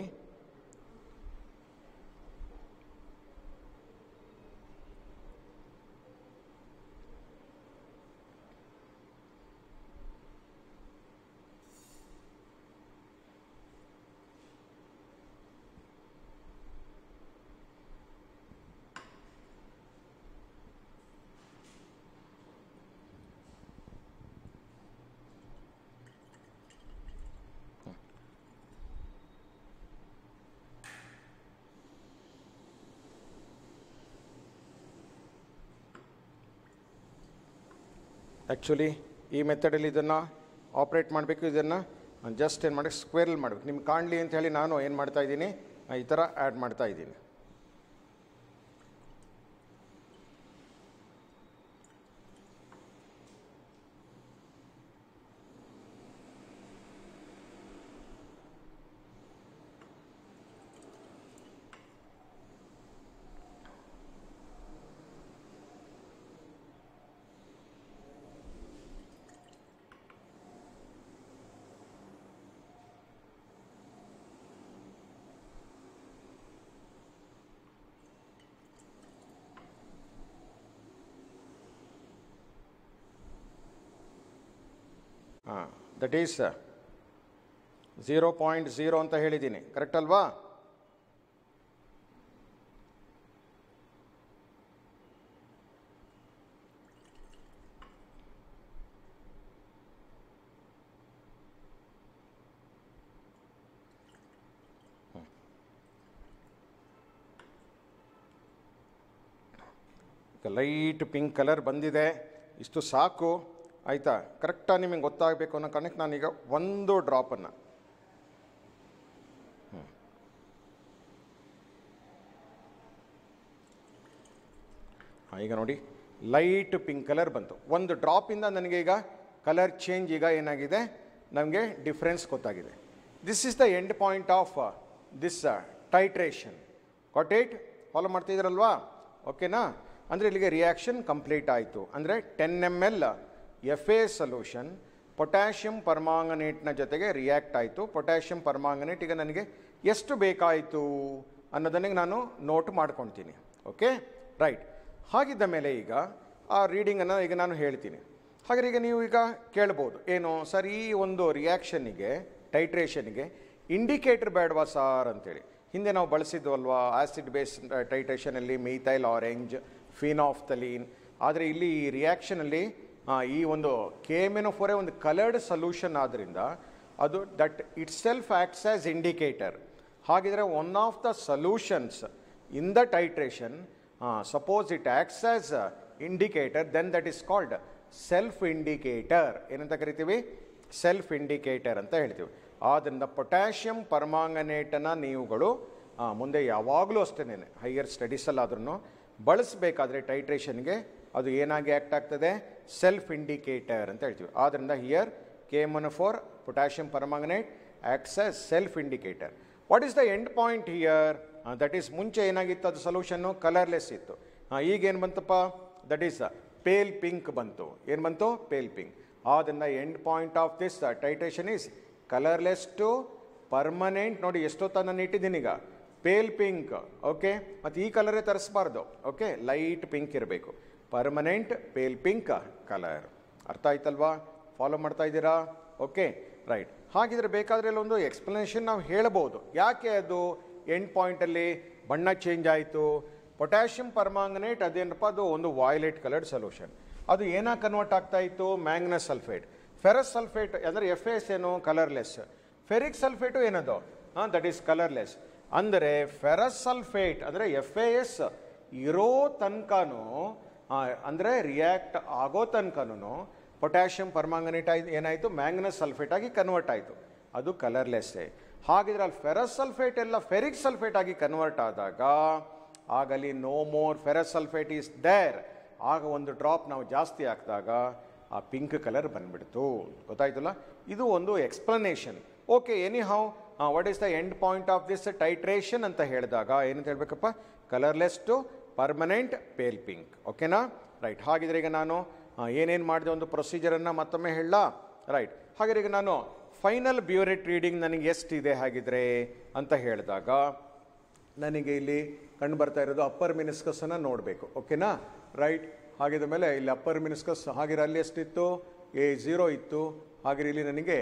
ಆ್ಯಕ್ಚುಲಿ ಈ ಮೆಥಡಲ್ಲಿ ಇದನ್ನು ಆಪ್ರೇಟ್ ಮಾಡಬೇಕು. ಇದನ್ನು ಜಸ್ಟ್ ಏನು ಮಾಡಿ ಸ್ಕ್ವೇರಲ್ಲಿ ಮಾಡಬೇಕು. ನಿಮ್ಗೆ ಕಾಣಲಿ ಅಂತ ಹೇಳಿ ನಾನು ಏನು ಮಾಡ್ತಾ ಇದ್ದೀನಿ, ಈ ಥರ ಆ್ಯಡ್ ಮಾಡ್ತಾ ಇದ್ದೀನಿ. ದಟ್ ಈಸ್ 0.0 ಅಂತ ಹೇಳಿದ್ದೀನಿ. ಕರೆಕ್ಟ್ ಅಲ್ವಾ? ಲೈಟ್ ಪಿಂಕ್ ಕಲರ್ ಬಂದಿದೆ. ಇಷ್ಟು ಸಾಕು. ಆಯಿತಾ? ಕರೆಕ್ಟಾಗಿ ನಿಮಗೆ ಗೊತ್ತಾಗಬೇಕು ಅನ್ನೋ ಕಾರಣಕ್ಕೆ ನಾನೀಗ ಒಂದು ಡ್ರಾಪನ್ನು ಈಗ ನೋಡಿ ಲೈಟ್ ಪಿಂಕ್ ಕಲರ್ ಬಂತು. ಒಂದು ಡ್ರಾಪಿಂದ ನನಗೆ ಈಗ ಕಲರ್ ಚೇಂಜ್ ಈಗ ಏನಾಗಿದೆ, ನಮಗೆ ಡಿಫ್ರೆನ್ಸ್ ಗೊತ್ತಾಗಿದೆ. This is the end point of this titration. Got it? Follow ಮಾಡ್ತಿದ್ದೀರಲ್ವಾ? ಓಕೆನಾ? ಅಂದರೆ ಇಲ್ಲಿಗೆ ರಿಯಾಕ್ಷನ್ ಕಂಪ್ಲೀಟ್ ಆಯಿತು. ಅಂದರೆ 10 ml FA ಸೊಲ್ಯೂಷನ್ ಪೊಟ್ಯಾಷಿಯಂ ಪರ್ಮಾಂಗನೇಟ್ನ ಜೊತೆಗೆ ರಿಯಾಕ್ಟ್ ಆಯಿತು. ಪೊಟ್ಯಾಷಿಯಂ ಪರ್ಮಾಂಗನೇಟ್ ಈಗ ನನಗೆ ಎಷ್ಟು ಬೇಕಾಯಿತು ಅನ್ನೋದನ್ನೇ ನಾನು ನೋಟ್ ಮಾಡ್ಕೊಳ್ತೀನಿ. ಓಕೆ? ರೈಟ್. ಹಾಗಿದ್ದ ಮೇಲೆ ಈಗ ಆ ರೀಡಿಂಗನ್ನು ಈಗ ನಾನು ಹೇಳ್ತೀನಿ. ಹಾಗೆ ಈಗ ನೀವು ಈಗ ಕೇಳ್ಬೋದು, ಏನು ಸರ್ ಈ ಒಂದು ರಿಯಾಕ್ಷನ್ನಿಗೆ ಟೈಟ್ರೇಷನ್ಗೆ ಇಂಡಿಕೇಟರ್ ಬೇಡವಾ ಸಾರ್ ಅಂತೇಳಿ. ಹಿಂದೆ ನಾವು ಬಳಸಿದ್ವಲ್ವಾ ಆ್ಯಸಿಡ್ ಬೇಸ್ ಟೈಟ್ರೇಷನಲ್ಲಿ ಮೀಥೈಲ್ ಆರೆಂಜ್, ಫಿನಾಫ್ಥಲೀನ್. ಆದರೆ ಇಲ್ಲಿ ಈ ರಿಯಾಕ್ಷನಲ್ಲಿ ಈ ಒಂದು KMnO4 ಒಂದು ಕಲರ್ಡ್ ಸೊಲ್ಯೂಷನ್ ಆದ್ದರಿಂದ ಅದು that itself acts as indicator. ಹಾಗಿದ್ರೆ one of the solutions in the titration suppose it acts as indicator, then that is called self indicator. ಏನಂತ ಕರಿತೀವಿ? ಸೆಲ್ಫ್ ಇಂಡಿಕೇಟರ್ ಅಂತ ಹೇಳ್ತೀವಿ. ಆದ್ದರಿಂದ ಪೊಟ್ಯಾಷಿಯಂ ಪರ್ಮಾಂಗನೇಟನ್ನು ನೀವುಗಳು ಮುಂದೆ ಯಾವಾಗಲೂ ಅಷ್ಟೇ ಹೈಯರ್ ಸ್ಟಡೀಸಲ್ಲಾದ್ರೂ ಬಳಸಬೇಕಾದ್ರೆ ಟೈಟ್ರೇಷನ್ಗೆ ಅದು ಏನಾಗಿ ಆ್ಯಕ್ಟ್ ಆಗ್ತದೆ? ಸೆಲ್ಫ್ ಇಂಡಿಕೇಟರ್ ಅಂತ ಹೇಳ್ತೀವಿ. ಆದ್ದರಿಂದ here KMnO4 potassium permanganate acts as self indicator. What is the end point here? That is ಮುಂಚೆ ಏನಾಗಿತ್ತು ಅದು ಸೊಲ್ಯೂಷನ್ನು ಕಲರ್ಲೆಸ್ ಇತ್ತು. ಈಗೇನು ಬಂತಪ್ಪ? ದಟ್ ಈಸ್ ಪೇಲ್ ಪಿಂಕ್ ಬಂತು. ಏನು ಬಂತು? Pale pink. ಆದ್ದರಿಂದ end point of this titration is colourless to permanent. ನೋಡಿ ಎಷ್ಟೊತ್ತ ನಾನು ಇಟ್ಟಿದ್ದೀನಿ ಈಗ ಪೇಲ್ ಪಿಂಕ್. ಓಕೆ? ಮತ್ತು ಈ ಕಲರೇ ತರಿಸ್ಬಾರ್ದು. ಓಕೆ? ಲೈಟ್ ಪಿಂಕ್ ಇರಬೇಕು. Permanent pale pink colour. ಅರ್ಥ ಆಯ್ತಲ್ವಾ? ಫಾಲೋ ಮಾಡ್ತಾ ಇದ್ದೀರಾ? ಓಕೆ? ರೈಟ್. ಹಾಗಿದ್ರೆ ಬೇಕಾದರೆ ಒಂದು ಎಕ್ಸ್ಪ್ಲನೇಷನ್ ನಾವು ಹೇಳ್ಬೋದು, ಯಾಕೆ ಅದು ಎಂಡ್ ಪಾಯಿಂಟಲ್ಲಿ ಬಣ್ಣ ಚೇಂಜ್ ಆಯಿತು. ಪೊಟ್ಯಾಷಿಯಂ ಪರ್ಮಾಂಗನೇಟ್ ಅದೇನಪ್ಪ, ಅದು ಒಂದು ವಾಯ್ಲೆಟ್ ಕಲರ್ಡ್ ಸೊಲ್ಯೂಷನ್. ಅದು ಏನಾಗಿ ಕನ್ವರ್ಟ್ ಆಗ್ತಾ ಇತ್ತು? Manganous sulphate. ಫೆರಸ್ ಸಲ್ಫೇಟ್ ಅಂದರೆ FAS ಏನು? ಕಲರ್ಲೆಸ್. ಫೆರಿಕ್ ಸಲ್ಫೇಟು ಏನದು? That is colourless. ಅಂದರೆ ಫೆರಸ್ ಸಲ್ಫೇಟ್ ಅಂದರೆ FAS ಇರೋ ತನಕನೂ ಅಂದರೆ ರಿಯಾಕ್ಟ್ ಆಗೋ ತನಕನೂ ಪೊಟ್ಯಾಷಿಯಂ ಪರ್ಮಾಂಗನೇಟ್ ಏನಾಯಿತು? ಮ್ಯಾಂಗನಸ್ ಸಲ್ಫೇಟ್ ಆಗಿ ಕನ್ವರ್ಟ್ ಆಯಿತು. ಅದು ಕಲರ್ಲೆಸ್ಸೇ. ಹಾಗಿದ್ರೆ ಅಲ್ಲಿ ಫೆರಸ್ ಸಲ್ಫೇಟ್ ಎಲ್ಲ ಫೆರಿಕ್ ಸಲ್ಫೇಟ್ ಆಗಿ ಕನ್ವರ್ಟ್ ಆದಾಗ ಆಗಲಿ no more ferrous sulphate is there. ಆಗ ಒಂದು ಡ್ರಾಪ್ ನಾವು ಜಾಸ್ತಿ ಹಾಕಿದಾಗ ಆ ಪಿಂಕ್ ಕಲರ್ ಬಂದ್ಬಿಡ್ತು. ಗೊತ್ತಾಯ್ತಲ್ಲ? ಇದು ಒಂದು explanation. Okay, anyhow what is the end point of this titration ಅಂತ ಹೇಳಿದಾಗ ಏನಂತ ಹೇಳಬೇಕಪ್ಪ? Colourless to permanent pale pink. ಓಕೆನಾ? ರೈಟ್. ಹಾಗಿದ್ರೆ ಈಗ ನಾನು ಏನೇನು ಮಾಡಿದೆ ಒಂದು ಪ್ರೊಸೀಜರನ್ನು ಮತ್ತೊಮ್ಮೆ ಹೇಳ. ರೈಟ್. ಹಾಗಿದ್ರೆ ಈಗ ನಾನು ಫೈನಲ್ ಬ್ಯೂರೇಟ್ ರೀಡಿಂಗ್ ನನಗೆ ಎಷ್ಟಿದೆ ಹಾಗಿದ್ರೆ ಅಂತ ಹೇಳಿದಾಗ ನನಗೆ ಇಲ್ಲಿ ಕಂಡು ಬರ್ತಾ ಇರೋದು ಅಪ್ಪರ್ ಮಿನಿಸ್ಕಸನ್ನು ನೋಡಬೇಕು. ಓಕೆನಾ? ರೈಟ್. ಹಾಗಿದ ಮೇಲೆ ಇಲ್ಲಿ ಅಪ್ಪರ್ ಮಿನಿಸ್ಕಸ್ ಹಾಗಿರೋ ಅಲ್ಲಿ ಎಷ್ಟಿತ್ತು? 0 ಇತ್ತು. ಹಾಗೆ ಇಲ್ಲಿ ನನಗೆ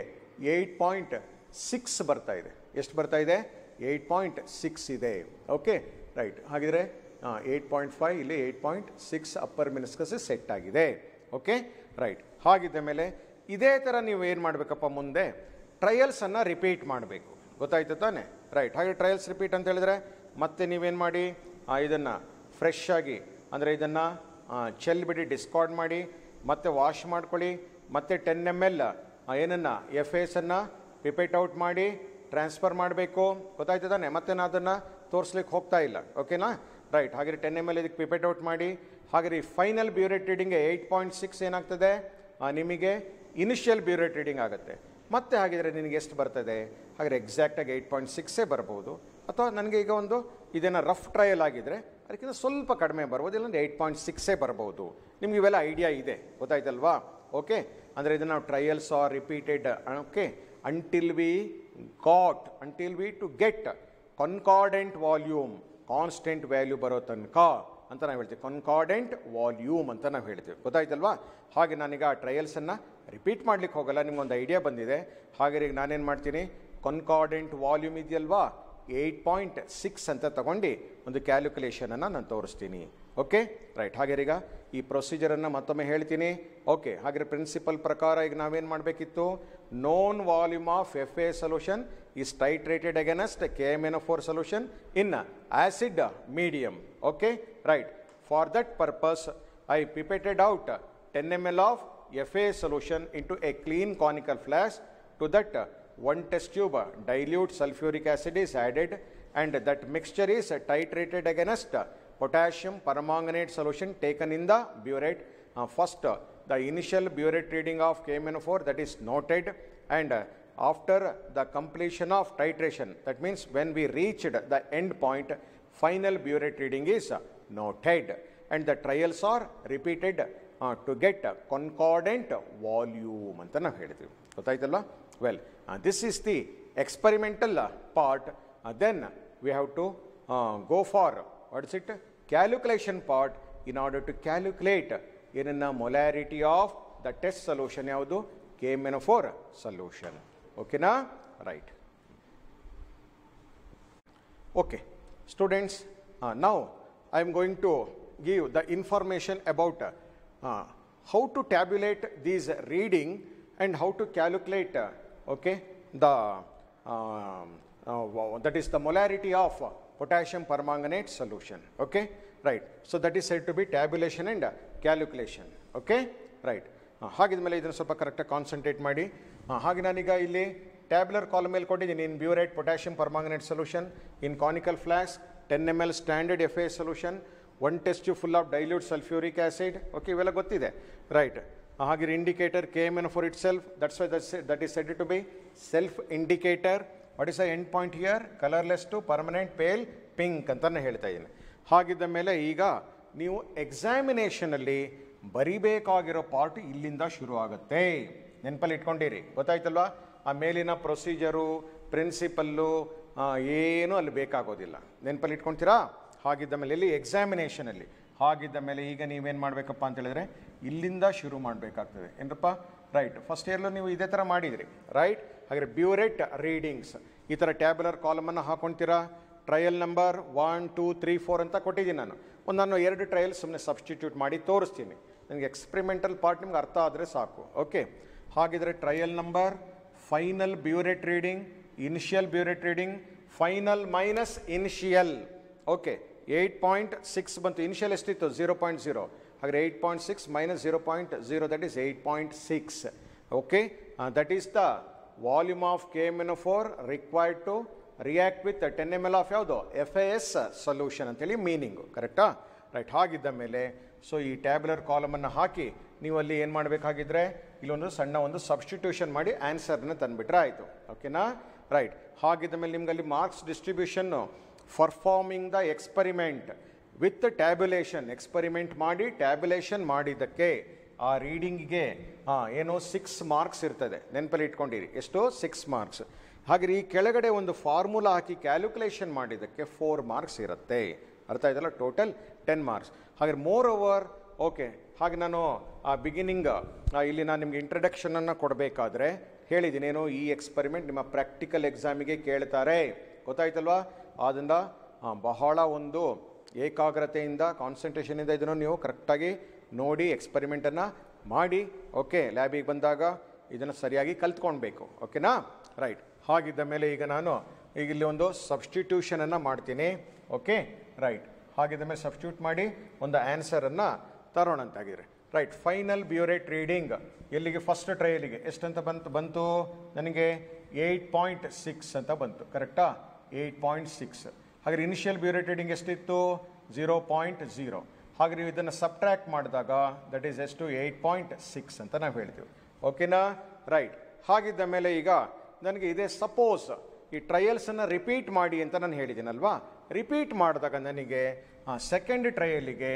8.6 ಬರ್ತಾ ಇದೆ. ಎಷ್ಟು ಬರ್ತಾ ಇದೆ? 8.6 ಇದೆ. Okay, right. ಹಾಗಿದ್ರೆ 8.5 ಇಲ್ಲಿ 8.6 ಅಪ್ಪರ್ ಮಿನಿಸ್ಕಸ್ ಸೆಟ್ ಆಗಿದೆ. Okay, right. ಹಾಗಿದ್ದ ಮೇಲೆ ಇದೇ ಥರ ನೀವು ಏನು ಮಾಡಬೇಕಪ್ಪ? ಮುಂದೆ ಟ್ರಯಲ್ಸನ್ನು ರಿಪೀಟ್ ಮಾಡಬೇಕು. ಗೊತ್ತಾಯ್ತು ತಾನೆ? ರೈಟ್. ಹಾಗೆ ಟ್ರಯಲ್ಸ್ ರಿಪೀಟ್ ಅಂತ ಹೇಳಿದ್ರೆ ಮತ್ತೆ ನೀವೇನು ಮಾಡಿ ಇದನ್ನು ಫ್ರೆಶ್ ಆಗಿ ಅಂದರೆ ಇದನ್ನು ಚೆಲ್ಬಿಡಿ ಡಿಸ್ಕಾರ್ಡ್ ಮಾಡಿ ಮತ್ತೆ ವಾಶ್ ಮಾಡ್ಕೊಳ್ಳಿ. ಮತ್ತೆ 10 ml ಏನನ್ನು FASನ್ನು ಪಿಪೇಟ್ ಔಟ್ ಮಾಡಿ ಟ್ರಾನ್ಸ್ಫರ್ ಮಾಡಬೇಕು. ಗೊತ್ತಾಯ್ತು ತಾನೆ? ಮತ್ತೆ ನಾನು ಅದನ್ನು ತೋರಿಸ್ಲಿಕ್ಕೆ ಹೋಗ್ತಾ ಇಲ್ಲ. ಓಕೆನಾ? ರೈಟ್. ಹಾಗೆ 10 ml ಇದಕ್ಕೆ ಪಿಪೇಟ್ ಔಟ್ ಮಾಡಿ. ಹಾಗೆ ಫೈನಲ್ ಬ್ಯೂರೇಟ್ ರೀಡಿಂಗ್ಗೆ 8.6 ಏನಾಗ್ತದೆ? ನಿಮಗೆ ಇನಿಷಿಯಲ್ ಬ್ಯೂರೇಟ್ ರೀಡಿಂಗ್ ಆಗುತ್ತೆ. ಮತ್ತೆ ಹಾಗಿದ್ರೆ ನಿನಗೆ ಎಷ್ಟು ಬರ್ತದೆ? ಹಾಗೆ ಎಕ್ಸಾಕ್ಟಾಗಿ 8.6 ಬರ್ಬೋದು. ಅಥವಾ ನನಗೆ ಈಗ ಒಂದು ಇದೇನೋ ರಫ್ ಟ್ರಯಲ್ ಆಗಿದ್ದರೆ ಅದಕ್ಕಿಂತ ಸ್ವಲ್ಪ ಕಡಿಮೆ ಬರ್ಬೋದು, ಇಲ್ಲಾಂದರೆ 8.6 ಬರ್ಬೋದು. ನಿಮ್ಗೆ ಇವೆಲ್ಲ ಐಡಿಯಾ ಇದೆ. ಗೊತ್ತಾಯ್ತಲ್ವಾ? ಓಕೆ, ಅಂದರೆ ಇದನ್ನು ನಾವು trials are repeated. Okay, until we to get concordant volume, constant value ಬರೋ ತನಕ ಅಂತ ನಾವು ಹೇಳ್ತೀವಿ. ಕನ್ಕಾರ್ಡೆಂಟ್ ವಾಲ್ಯೂಮ್ ಅಂತ ನಾವು ಹೇಳ್ತೀವಿ. ಗೊತ್ತಾಯ್ತಲ್ವಾ? ಹಾಗೆ ನಾನೀಗ ಆ ಟ್ರಯಲ್ಸನ್ನು ರಿಪೀಟ್ ಮಾಡ್ಲಿಕ್ಕೆ ಹೋಗಲ್ಲ, ನಿಮ್ಗೊಂದು ಐಡಿಯಾ ಬಂದಿದೆ. ಹಾಗೆ ಈಗ ನಾನೇನು ಮಾಡ್ತೀನಿ? ಕನ್ಕಾರ್ಡೆಂಟ್ ವಾಲ್ಯೂಮ್ ಇದೆಯಲ್ವಾ 8.6 ಅಂತ ತಗೊಂಡು ಒಂದು ಕ್ಯಾಲ್ಕುಲೇಷನನ್ನು ನಾನು ತೋರಿಸ್ತೀನಿ. Okay, right. ಹಾಗೆ ಈಗ ಈ ಪ್ರೊಸೀಜರನ್ನು ಮತ್ತೊಮ್ಮೆ ಹೇಳ್ತೀನಿ. ಓಕೆ, ಹಾಗೆ ಪ್ರಿನ್ಸಿಪಲ್ ಪ್ರಕಾರ ಈಗ ನಾವೇನು ಮಾಡಬೇಕಿತ್ತು? Known volume of FA solution is titrated against KMnO4 solution in acid medium. Okay, right. For that purpose I pipetted out 10 ml of FA solution into a clean conical flask. To that 1 test tube dilute sulfuric acid is added and that mixture is titrated against potassium permanganate solution taken in the burette. First the initial burette reading of KMnO4 that is noted, and after the completion of titration, that means when we reached the end point, final burette reading is noted and the trials are repeated to get concordant volume ಅಂತ ನಾವು ಹೇಳ್ತೀವಿ. ಗೊತ್ತಾಯ್ತಲ್ಲ? Well, this is the experimental part. Then we have to go for what is it? Calculation part in order to calculate ಏನನ್ನ molarity of the test solution ಯಾವುದು? KMnO4 solution. ಓಕೆನಾ? Right. Okay, students, now I am going to give the information about how to tabulate these reading and how to calculate okay, the that is the molarity of potassium permanganate solution. Okay, right. So that is said to be tabulation and calculation. Okay, right. ಹಾಗಿದ ಮೇಲೆ ಇದನ್ನು ಸ್ವಲ್ಪ ಕರೆಕ್ಟಾಗಿ concentrate ಮಾಡಿ. ಹಾಗೆ ನಾನೀಗ ಇಲ್ಲಿ tabular column ಮೇಲೆ ಕೊಟ್ಟಿದ್ದೀನಿ. In burette potassium permanganate solution in conical flask 10 ml standard FA solution, 1 test tube full of dilute sulfuric acid. Okay, ಇವೆಲ್ಲ ಗೊತ್ತಿದೆ. ರೈಟ್. ಹಾಗೆ indicator KMnO4 itself, that's why that is said to be self indicator. What is the end point here? Colourless to permanent pale pink ಅಂತಲೇ ಹೇಳ್ತಾ ಇದ್ದೀನಿ. ಹಾಗಿದ್ದ ಮೇಲೆ ಈಗ ನೀವು ಎಕ್ಸಾಮಿನೇಷನಲ್ಲಿ ಬರಿಬೇಕಾಗಿರೋ part ಇಲ್ಲಿಂದ ಶುರು ಆಗುತ್ತೆ. ನೆನಪಲ್ಲಿ ಇಟ್ಕೊಂಡಿರಿ. ಗೊತ್ತಾಯ್ತಲ್ವಾ? ಆ ಮೇಲಿನ ಪ್ರೊಸೀಜರು, ಪ್ರಿನ್ಸಿಪಲ್ಲು ಏನೂ ಅಲ್ಲಿ ಬೇಕಾಗೋದಿಲ್ಲ. ನೆನಪಲ್ಲಿ ಇಟ್ಕೊಳ್ತೀರಾ? ಹಾಗಿದ್ದ ಮೇಲೆ ಇಲ್ಲಿ ಎಕ್ಸಾಮಿನೇಷನಲ್ಲಿ ಹಾಗಿದ್ದ ಮೇಲೆ ಈಗ ನೀವೇನು ಮಾಡಬೇಕಪ್ಪ ಅಂತ ಹೇಳಿದ್ರೆ ಇಲ್ಲಿಂದ ಶುರು ಮಾಡಬೇಕಾಗ್ತದೆ. ಏನಪ್ಪ? ರೈಟ್. ಫಸ್ಟ್ ಇಯರ್ಲು ನೀವು ಇದೇ ಥರ ಮಾಡಿದಿರಿ. ರೈಟ್. ಹಾಗೆ ಬ್ಯೂರೆಟ್ ರೀಡಿಂಗ್ಸ್ ಈ ಥರ ಟ್ಯಾಬ್ಯುಲರ್ ಕಾಲಮನ್ನು ಹಾಕೊಳ್ತೀರಾ. ಟ್ರಯಲ್ ನಂಬರ್ 1 2 3 4 ಅಂತ ಕೊಟ್ಟಿದ್ದೀನಿ ನಾನು ಎರಡು ಟ್ರಯಲ್ ಸುಮ್ಮನೆ ಸಬ್ಸ್ಟಿಟ್ಯೂಟ್ ಮಾಡಿ ತೋರಿಸ್ತೀನಿ. ನನಗೆ ಎಕ್ಸ್ಪೆರಿಮೆಂಟಲ್ ಪಾರ್ಟ್ ನಿಮ್ಗೆ ಅರ್ಥ ಆದರೆ ಸಾಕು. ಓಕೆ, ಹಾಗಿದ್ರೆ trial number, final burette reading, initial burette reading, final minus initial. Okay, 8.6 ಬಂತು. ಇನಿಷಿಯಲ್ ಎಷ್ಟಿತ್ತು? 0.0. ಹಾಗೆ 8.6 minus 0.0, that is 8.6. Okay, that is the volume of KMnO4 required to react with 10 ml of ಯಾವುದು FAS solution ಅಂತೇಳಿ meaning. ಕರೆಕ್ಟಾ? Right. ಹಾಗಿದ್ದ ಮೇಲೆ so ಈ tabular ಕಾಲಮನ್ನು ಹಾಕಿ ನೀವು ಅಲ್ಲಿ ಏನು ಮಾಡಬೇಕಾಗಿದ್ರೆ ಇಲ್ಲೊಂದು ಸಣ್ಣ ಒಂದು ಸಬ್ಸ್ಟಿಟ್ಯೂಷನ್ ಮಾಡಿ ಆನ್ಸರ್ನ ತಂದುಬಿಟ್ರೆ ಆಯಿತು. ಓಕೆನಾ? ರೈಟ್. ಹಾಗಿದ್ದ ಮೇಲೆ ನಿಮ್ಗೆ ಅಲ್ಲಿ ಮಾರ್ಕ್ಸ್ ಡಿಸ್ಟ್ರಿಬ್ಯೂಷನ್ನು performing the experiment with tabulation, experiment ಮಾಡಿ ಟ್ಯಾಬ್ಯುಲೇಷನ್ ಮಾಡಿದ್ದಕ್ಕೆ ಆ ರೀಡಿಂಗಿಗೆ ಏನು 6 ಮಾರ್ಕ್ಸ್ ಇರ್ತದೆ. ನೆನಪಲ್ಲಿ ಇಟ್ಕೊಂಡಿರಿ. ಎಷ್ಟು? 6 ಮಾರ್ಕ್ಸ್. ಹಾಗೆ ಈ ಕೆಳಗಡೆ ಒಂದು ಫಾರ್ಮುಲಾ ಹಾಕಿ ಕ್ಯಾಲ್ಕುಲೇಷನ್ ಮಾಡಿದ್ದಕ್ಕೆ 4 ಮಾರ್ಕ್ಸ್ ಇರುತ್ತೆ. ಅರ್ಥ ಆಯ್ತಲ್ಲ? Total 10 marks. ಹಾಗೆ ಮೋರ್ ಓವರ್ ಓಕೆ, ಹಾಗೆ ನಾನು ಆ ಬಿಗಿನಿಂಗ್ ಇಲ್ಲಿ ನಾನು ನಿಮಗೆ ಇಂಟ್ರಡಕ್ಷನನ್ನು ಕೊಡಬೇಕಾದ್ರೆ ಹೇಳಿದ್ದೀನಿ ಏನು, ಈ ಎಕ್ಸ್ಪರಿಮೆಂಟ್ ನಿಮ್ಮ ಪ್ರಾಕ್ಟಿಕಲ್ ಎಕ್ಸಾಮಿಗೆ ಕೇಳ್ತಾರೆ. ಗೊತ್ತಾಯ್ತಲ್ವಾ? ಆದ್ದರಿಂದ ಬಹಳ ಒಂದು ಏಕಾಗ್ರತೆಯಿಂದ, ಕಾನ್ಸಂಟ್ರೇಷನಿಂದ ಇದನ್ನು ನೀವು ಕರೆಕ್ಟಾಗಿ ನೋಡಿ ಎಕ್ಸ್ಪರಿಮೆಂಟನ್ನು ಮಾಡಿ. ಓಕೆ, ಲ್ಯಾಬಿಗೆ ಬಂದಾಗ ಇದನ್ನು ಸರಿಯಾಗಿ ಕಲ್ತ್ಕೊಳ್ಬೇಕು. ಓಕೆನಾ? ರೈಟ್. ಹಾಗಿದ್ದ ಮೇಲೆ ಈಗ ನಾನು ಈಗ ಇಲ್ಲಿ ಒಂದು ಸಬ್ಸ್ಟಿಟ್ಯೂಷನನ್ನು ಮಾಡ್ತೀನಿ. Okay, right. ಹಾಗಿದ್ದ ಮೇಲೆ ಸಬ್ಸ್ಟಿಟ್ಯೂಟ್ ಮಾಡಿ ಒಂದು ಆನ್ಸರನ್ನು ತರೋಣ ಅಂತಾಗಿದ್ರೆ. ರೈಟ್. ಫೈನಲ್ ಬ್ಯೂರೇಟ್ ರೀಡಿಂಗ್ ಎಲ್ಲಿಗೆ? ಫಸ್ಟ್ ಟ್ರಯಲಿಗೆ ಎಷ್ಟಂತ ಬಂತು ನನಗೆ? 8.6 ಅಂತ ಬಂತು. ಕರೆಕ್ಟಾ? 8.6. ಹಾಗೆ ಇನಿಷಿಯಲ್ ಬ್ಯೂರೇಟ್ ರೀಡಿಂಗ್ ಎಷ್ಟಿತ್ತು? 0.0. ಹಾಗೆ ನೀವು ಇದನ್ನು ಸಬ್ಟ್ರ್ಯಾಕ್ಟ್ ಮಾಡಿದಾಗ ದಟ್ ಈಸ್ ಎಷ್ಟು? 8.6 ಅಂತ ನಾವು ಹೇಳ್ತೀವಿ. ಓಕೆನಾ? ರೈಟ್. ಹಾಗಿದ್ದ ಮೇಲೆ ಈಗ ನನಗೆ ಇದೇ ಸಪೋಸ್ ಈ ಟ್ರಯಲ್ಸನ್ನು ರಿಪೀಟ್ ಮಾಡಿ ಅಂತ ನಾನು ಹೇಳಿದ್ದೀನಲ್ವಾ? ರಿಪೀಟ್ ಮಾಡಿದಾಗ ನನಗೆ ಸೆಕೆಂಡ್ ಟ್ರಯಲಿಗೆ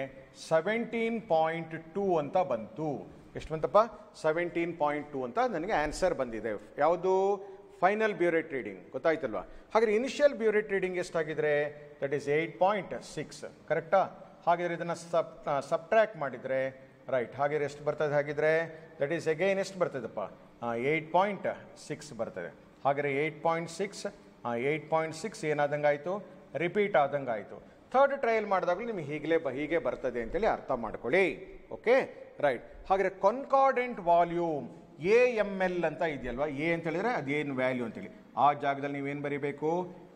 17.2 ಅಂತ ಬಂತು. ಎಷ್ಟು ಬಂತಪ್ಪ? 17.2 ಅಂತ ನನಗೆ ಆನ್ಸರ್ ಬಂದಿದೆ. ಯಾವುದು? Final burette reading. ಗೊತ್ತಾಯ್ತಲ್ವಾ? ಹಾಗೆ ಇನಿಷಿಯಲ್ ಬ್ಯೂರೇಟ್ ರೀಡಿಂಗ್ ಎಷ್ಟಾಗಿದ್ರೆ ದಟ್ ಈಸ್ 8.6. ಕರೆಕ್ಟಾ? ಹಾಗಿದ್ರೆ ಇದನ್ನು ಸಬ್ಟ್ರ್ಯಾಕ್ಟ್ ಮಾಡಿದರೆ ರೈಟ್, ಹಾಗೆ ಎಷ್ಟು ಬರ್ತದೆ? ಹಾಗಿದ್ರೆ ದಟ್ ಈಸ್ ಅಗೈನ್ ಎಷ್ಟು ಬರ್ತದಪ್ಪ? 8.6 ಬರ್ತದೆ. ಹಾಗಾದರೆ 8.6 ಏನಾದಂಗೆ ಆಯಿತು? ರಿಪೀಟ್ ಆದಂಗೆ ಆಯಿತು. ಥರ್ಡ್ ಟ್ರಯಲ್ ಮಾಡಿದಾಗಲೂ ನಿಮಗೆ ಹೀಗೆ ಬರ್ತದೆ ಅಂತೇಳಿ ಅರ್ಥ ಮಾಡ್ಕೊಳ್ಳಿ. Okay, right. ಹಾಗಾದರೆ ಕನ್ಕಾರ್ಡೆಂಟ್ ವಾಲ್ಯೂಮ್ AML ಅಂತ ಇದೆಯಲ್ವಾ? ಎ ಅಂತ ಹೇಳಿದ್ರೆ ಅದೇನು ವ್ಯಾಲ್ಯೂ ಅಂತೇಳಿ ಆ ಜಾಗದಲ್ಲಿ ನೀವೇನು ಬರೀಬೇಕು?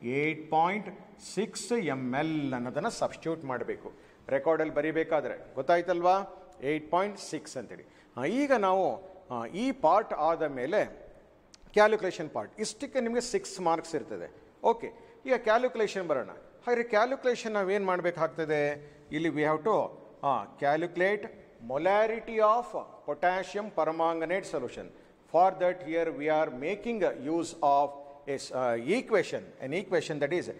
8.6 ml ಅನ್ನೋದನ್ನು ಸಬ್ಸ್ಟಿಟ್ಯೂಟ್ ಮಾಡಬೇಕು ರೆಕಾರ್ಡಲ್ಲಿ ಬರೀಬೇಕಾದ್ರೆ. ಗೊತ್ತಾಯ್ತಲ್ವಾ? 8.6 ಅಂತೇಳಿ. ಈಗ ನಾವು ಈ ಪಾರ್ಟ್ ಆದ ಮೇಲೆ ಕ್ಯಾಲ್ಕುಲೇಷನ್ ಪಾರ್ಟ್, ಇಷ್ಟಕ್ಕೆ ನಿಮಗೆ 6 ಮಾರ್ಕ್ಸ್ ಇರ್ತದೆ. ಓಕೆ, ಈಗ ಕ್ಯಾಲ್ಕುಲೇಷನ್ ಬರೋಣ. ಹಾಗೆ ಕ್ಯಾಲ್ಕುಲೇಷನ್ ನಾವೇನು ಮಾಡಬೇಕಾಗ್ತದೆ ಇಲ್ಲಿ? We have to calculate molarity of potassium permanganate solution. For that here we are making use of an equation that is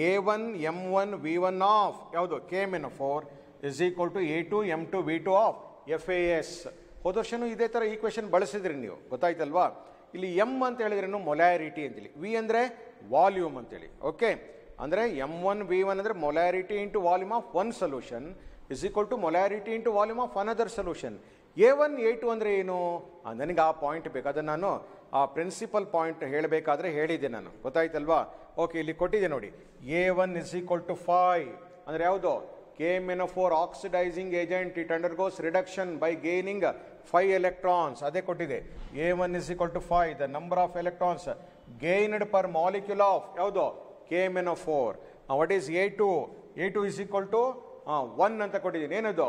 A1M1V1 of ಯಾವುದು? KMnO4 is equal to A2M2V2 of FAS. ಹೋದ ವರ್ಷನೂ ಇದೇ ಥರ equation ಬಳಸಿದ್ರಿ ನೀವು. ಗೊತ್ತಾಯ್ತಲ್ವಾ? ಇಲ್ಲಿ M ಅಂತ ಹೇಳಿದ್ರೇನು? Molarity ಅಂತೇಳಿ. ವಿ ಅಂದರೆ ವಾಲ್ಯೂಮ್ ಅಂತೇಳಿ. ಓಕೆ, ಅಂದರೆ M1V1 ಅಂದರೆ molarity into volume of one solution is equal to molarity into volume of another solution. A1 A2 ಅಂದರೆ ಏನು? ನನಗೆ ಆ ಪಾಯಿಂಟ್ ಬೇಕು. ಅದನ್ನು ನಾನು ಆ ಪ್ರಿನ್ಸಿಪಲ್ ಪಾಯಿಂಟ್ ಹೇಳಬೇಕಾದ್ರೆ ಹೇಳಿದ್ದೆ ನಾನು. ಗೊತ್ತಾಯ್ತಲ್ವಾ? ಓಕೆ, ಇಲ್ಲಿ ಕೊಟ್ಟಿದ್ದೆ ನೋಡಿ. A1 is equal to 5 ಅಂದರೆ ಯಾವುದು? KMnO4 oxidising agent. It undergoes reduction by gaining 5 electrons. ಅದೇ ಕೊಟ್ಟಿದೆ. A1 is equal to 5, the number of electrons gained per molecule of ಯಾವುದು? KMnO4. What is A2? A2 is equal to 1 ಅಂತ ಕೊಟ್ಟಿದ್ದೀನಿ. ಏನದು?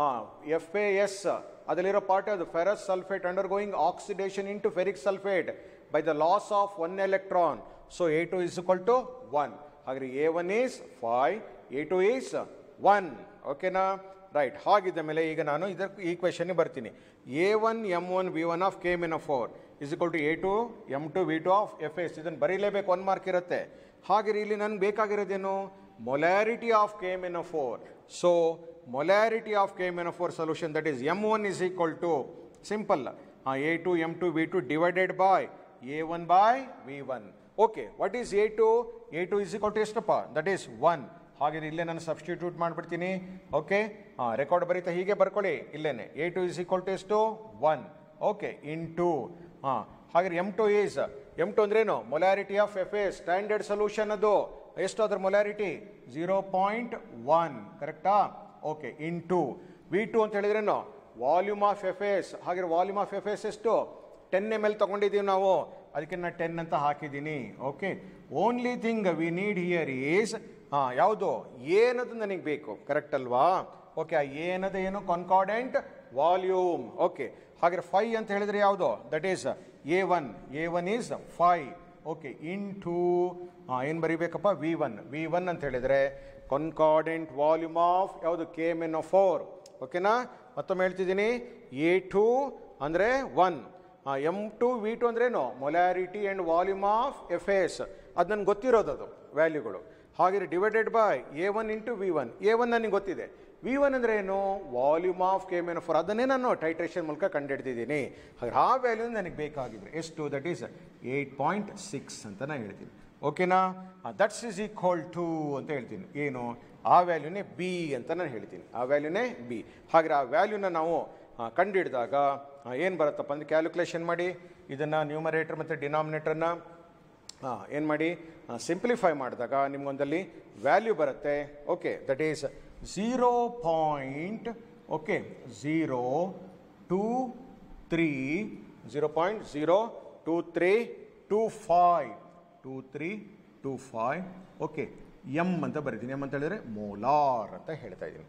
FAS ಅದರಲ್ಲಿರೋ part ಅದು ferrous sulphate undergoing oxidation into ferric sulphate by the loss of 1 electron. So A2 is equal to 1. ಹಾಗೆ A1 is 5, A2 is 1. ಓಕೆನಾ? Right. ಹಾಗಿದ್ದ ಮೇಲೆ ಈಗ ನಾನು ಇದರ ಈಕ್ವೇಷನ್ಗೆ ಬರ್ತೀನಿ. A1M1V1 of KMnO4 is equal to A2M2V2 of FAS. ಇದನ್ನು ಬರೀಲೇಬೇಕು, 1 ಮಾರ್ಕ್ ಇರುತ್ತೆ. ಹಾಗೆ ಇಲ್ಲಿ ನನಗೆ ಬೇಕಾಗಿರೋದೇನು? molarity of KMnO4. So molarity of KMnO4 solution, that is M1 is equal to simple A2 M2 V2 divided by A1 by V1. Okay, what is A2? A2 is equal to ಎಷ್ಟಪ್ಪ? That is 1. ಹಾಗೆ ಇಲ್ಲೇ ನಾನು substitute ಮಾಡಿಬಿಡ್ತೀನಿ. Okay, record ಬರೀತಾ ಹೀಗೆ ಬರ್ಕೊಳ್ಳಿ ಇಲ್ಲೇನೆ. A2 is equal to ಎಷ್ಟು? 1. Okay, into ಹಾಗೆ M2 ಅಂದ್ರೇನು? Molarity of FAS standard solution ಅದು. ಎಷ್ಟು ಅದರ ಮೊಲಾರಿಟಿ 0.1 ಕರೆಕ್ಟಾ ಓಕೆ ಇಂಟು V2 ಅಂತ ಹೇಳಿದ್ರೇನು ವಾಲ್ಯೂಮ್ ಆಫ್ ಎಫೇಸ್ ಹಾಗೆ ವಾಲ್ಯೂಮ್ ಆಫ್ ಎಫೇಸ್ ಎಷ್ಟು 10 ml ತಗೊಂಡಿದ್ದೀವಿ ನಾವು ಅದಕ್ಕೆ ನಾನು 10 ಅಂತ ಹಾಕಿದ್ದೀನಿ okay only thing we need here is ಯಾವುದು ಏನದು ನನಗೆ ಬೇಕು ಕರೆಕ್ಟ್ ಅಲ್ವಾ ಓಕೆ ಆ ಏನದು ಏನು ಕಾನ್ಕಾರ್ಡೆಂಟ್ ವಾಲ್ಯೂಮ್ ಓಕೆ ಹಾಗೆ 5 ಅಂತ ಹೇಳಿದ್ರೆ ಯಾವುದು that is A1 is 5 okay into ಏನು ಬರೀಬೇಕಪ್ಪ V1 ಅಂತ ಹೇಳಿದ್ರೆ ಕಾನ್ಕಾರ್ಡೆಂಟ್ ವಾಲ್ಯೂಮ್ ಆಫ್ ಯಾವುದು KMnO4 ಓಕೆನಾ ಮತ್ತೊಮ್ಮೆ ಹೇಳ್ತಿದ್ದೀನಿ A2 ಅಂದರೆ 1 M2 V2 ಅಂದ್ರೇನು molarity and volume of FAS ಅದು ನನಗೆ ಗೊತ್ತಿರೋದು ಅದು ವ್ಯಾಲ್ಯೂಗಳು ಹಾಗೆ divided by A1 into V1 A1 ನನಗೆ ಗೊತ್ತಿದೆ V1 ಅಂದರೆ ಏನು ವಾಲ್ಯೂಮ್ ಆಫ್ KMnO4 ಅದನ್ನೇ ನಾನು ಟೈಟ್ರೇಷನ್ ಮೂಲಕ ಕಂಡುಹಿಡ್ತಿದ್ದೀನಿ ಹಾಗೆ ಆ ವ್ಯಾಲ್ಯೂ ನನಗೆ ಬೇಕಾಗಿದ್ರೆ ಎಷ್ಟು ದಟ್ ಈಸ್ 8.6 ಅಂತ ನಾನು ಹೇಳ್ತೀನಿ ಓಕೆನಾ ದಟ್ಸ್ ಈಸ್ ಈಕ್ವಲ್ ಟು ಅಂತ ಹೇಳ್ತೀನಿ ಏನು ಆ ವ್ಯಾಲ್ಯೂನೇ ಬಿ ಅಂತ ನಾನು ಹೇಳ್ತೀನಿ ಆ ವ್ಯಾಲ್ಯೂನೇ ಬಿ ಹಾಗೆ ಆ ವ್ಯಾಲ್ಯೂನ ನಾವು ಕಂಡುಹಿಡಿದಾಗ ಏನು ಬರುತ್ತಪ್ಪ ಅಂದರೆ ಕ್ಯಾಲ್ಕುಲೇಷನ್ ಮಾಡಿ ಇದನ್ನು ನ್ಯೂಮರೇಟರ್ ಮತ್ತು ಡಿನಾಮಿನೇಟರ್ನ ಏನು ಮಾಡಿ ಸಿಂಪ್ಲಿಫೈ ಮಾಡಿದಾಗ ನಿಮ್ಗೊಂದಲ್ಲಿ ವ್ಯಾಲ್ಯೂ ಬರುತ್ತೆ okay that is 0.023 2325 okay M ಅಂತ ಬರೀತೀನಿ ಎಮ್ ಅಂತ ಹೇಳಿದ್ರೆ ಮೋಲಾರ್ ಅಂತ ಹೇಳ್ತಾ ಇದ್ದೀನಿ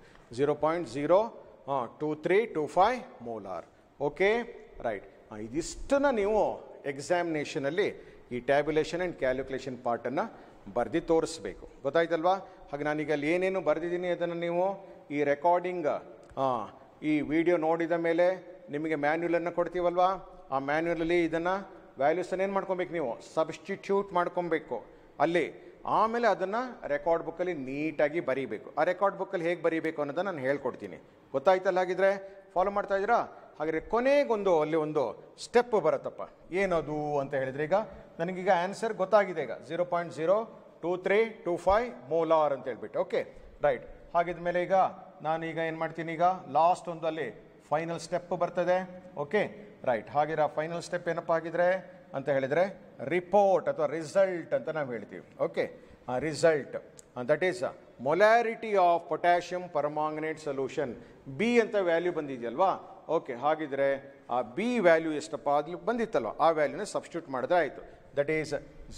0.02325 ಮೋಲಾರ್ ಓಕೆ ರೈಟ್ ಇದಿಷ್ಟನ್ನು ನೀವು ಎಕ್ಸಾಮಿನೇಷನಲ್ಲಿ ಈ ಟ್ಯಾಬ್ಯುಲೇಷನ್ ಆ್ಯಂಡ್ ಕ್ಯಾಲ್ಕುಲೇಷನ್ ಪಾರ್ಟನ್ನು ಬರೆದು ತೋರಿಸ್ಬೇಕು ಗೊತ್ತಾಯ್ತಲ್ವಾ ಹಾಗೆ ನಾನೀಗ ಅಲ್ಲಿ ಏನೇನು ಬರೆದಿದ್ದೀನಿ ಅದನ್ನು ನೀವು ಈ ರೆಕಾರ್ಡಿಂಗ್ ಈ ವಿಡಿಯೋ ನೋಡಿದ ಮೇಲೆ ನಿಮಗೆ ಮ್ಯಾನ್ಯುಲನ್ನು ಕೊಡ್ತೀವಲ್ವಾ ಆ ಮ್ಯಾನ್ಯುಲಲ್ಲಿ ಇದನ್ನು ವ್ಯಾಲ್ಯೂಸನ್ನು ಏನು ಮಾಡ್ಕೊಬೇಕು ನೀವು ಸಬ್ಸ್ಟಿಟ್ಯೂಟ್ ಮಾಡ್ಕೊಬೇಕು ಅಲ್ಲಿ ಆಮೇಲೆ ಅದನ್ನು ರೆಕಾರ್ಡ್ ಬುಕ್ಕಲ್ಲಿ ನೀಟಾಗಿ ಬರೀಬೇಕು ಆ ರೆಕಾರ್ಡ್ ಬುಕ್ಕಲ್ಲಿ ಹೇಗೆ ಬರೀಬೇಕು ಅನ್ನೋದನ್ನು ನಾನು ಹೇಳ್ಕೊಡ್ತೀನಿ ಗೊತ್ತಾಯ್ತಲ್ಲ ಹಾಗಿದ್ರೆ ಫಾಲೋ ಮಾಡ್ತಾ ಇದ್ದೀರಾ ಹಾಗೆ ಕೊನೆಗೊಂದು ಅಲ್ಲಿ ಒಂದು ಸ್ಟೆಪ್ ಬರುತ್ತಪ್ಪ ಏನದು ಅಂತ ಹೇಳಿದ್ರೆ ಈಗ ನನಗೀಗ ಆನ್ಸರ್ ಗೊತ್ತಾಗಿದೆ ಈಗ 0.02325 ಮೋಲಾರ್ ಅಂತ ಹೇಳ್ಬಿಟ್ಟು ಓಕೆ ರೈಟ್ ಹಾಗಿದ ಮೇಲೆ ಈಗ ನಾನೀಗ ಏನು ಮಾಡ್ತೀನಿ ಈಗ ಲಾಸ್ಟ್ ಒಂದು ಅಲ್ಲಿ ಫೈನಲ್ ಸ್ಟೆಪ್ ಬರ್ತದೆ ಓಕೆ ರೈಟ್ ಹಾಗೆ ಫೈನಲ್ ಸ್ಟೆಪ್ ಏನಪ್ಪ ಆಗಿದ್ರೆ ಅಂತ ಹೇಳಿದರೆ ರಿಪೋರ್ಟ್ ಅಥವಾ ರಿಸಲ್ಟ್ ಅಂತ ನಾವು ಹೇಳ್ತೀವಿ okay result that is molarity of potassium permanganate solution B ಅಂತ ವ್ಯಾಲ್ಯೂ ಬಂದಿದೆಯಲ್ವಾ ಓಕೆ ಹಾಗಿದ್ರೆ ಆ ಬಿ ವ್ಯಾಲ್ಯೂ ಎಷ್ಟಪ್ಪ ಅಲ್ಲಿ ಬಂದಿತ್ತಲ್ವ ಆ ವ್ಯಾಲ್ಯೂನ ಸಬ್ಸ್ಟಿಟ್ಯೂಟ್ ಮಾಡಿದ್ರೆ ಆಯಿತು ದಟ್ ಈಸ್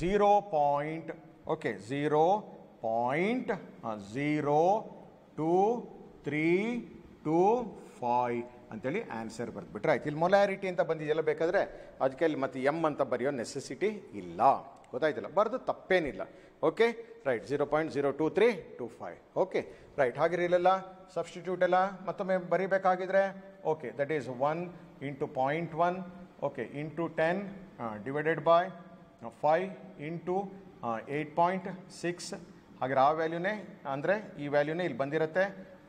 0.02325 ಅಂತೇಳಿ ಆನ್ಸರ್ ಬರೆದ್ಬಿಟ್ರೆ ಆಯ್ತು ಇಲ್ಲಿ ಮೊಲಾರಿಟಿ ಅಂತ ಬಂದಿದೆಯಲ್ಲ ಬೇಕಾದರೆ ಅದಕ್ಕೆ ಅಲ್ಲಿ ಮತ್ತೆ ಎಮ್ ಅಂತ ಬರೆಯೋ ನೆಸೆಸಿಟಿ ಇಲ್ಲ ಗೊತ್ತಾಯ್ತಲ್ಲ ಬರೆದು ತಪ್ಪೇನಿಲ್ಲ ಓಕೆ ರೈಟ್ 0.02325 ಓಕೆ ರೈಟ್ ಹಾಗೆ ಇಲ್ಲೆಲ್ಲ ಸಬ್ಸ್ಟಿಟ್ಯೂಟ್ ಎಲ್ಲ ಮತ್ತೊಮ್ಮೆ ಬರೀಬೇಕಾಗಿದ್ರೆ okay that is 1 into 0.1 okay into 10 divided by 5 into 8.6 ಹಾಗೆ ಆ ವ್ಯಾಲ್ಯೂನೇ ಅಂದರೆ ಈ ವ್ಯಾಲ್ಯೂನೇ ಇಲ್ಲಿ ಬಂದಿರುತ್ತೆ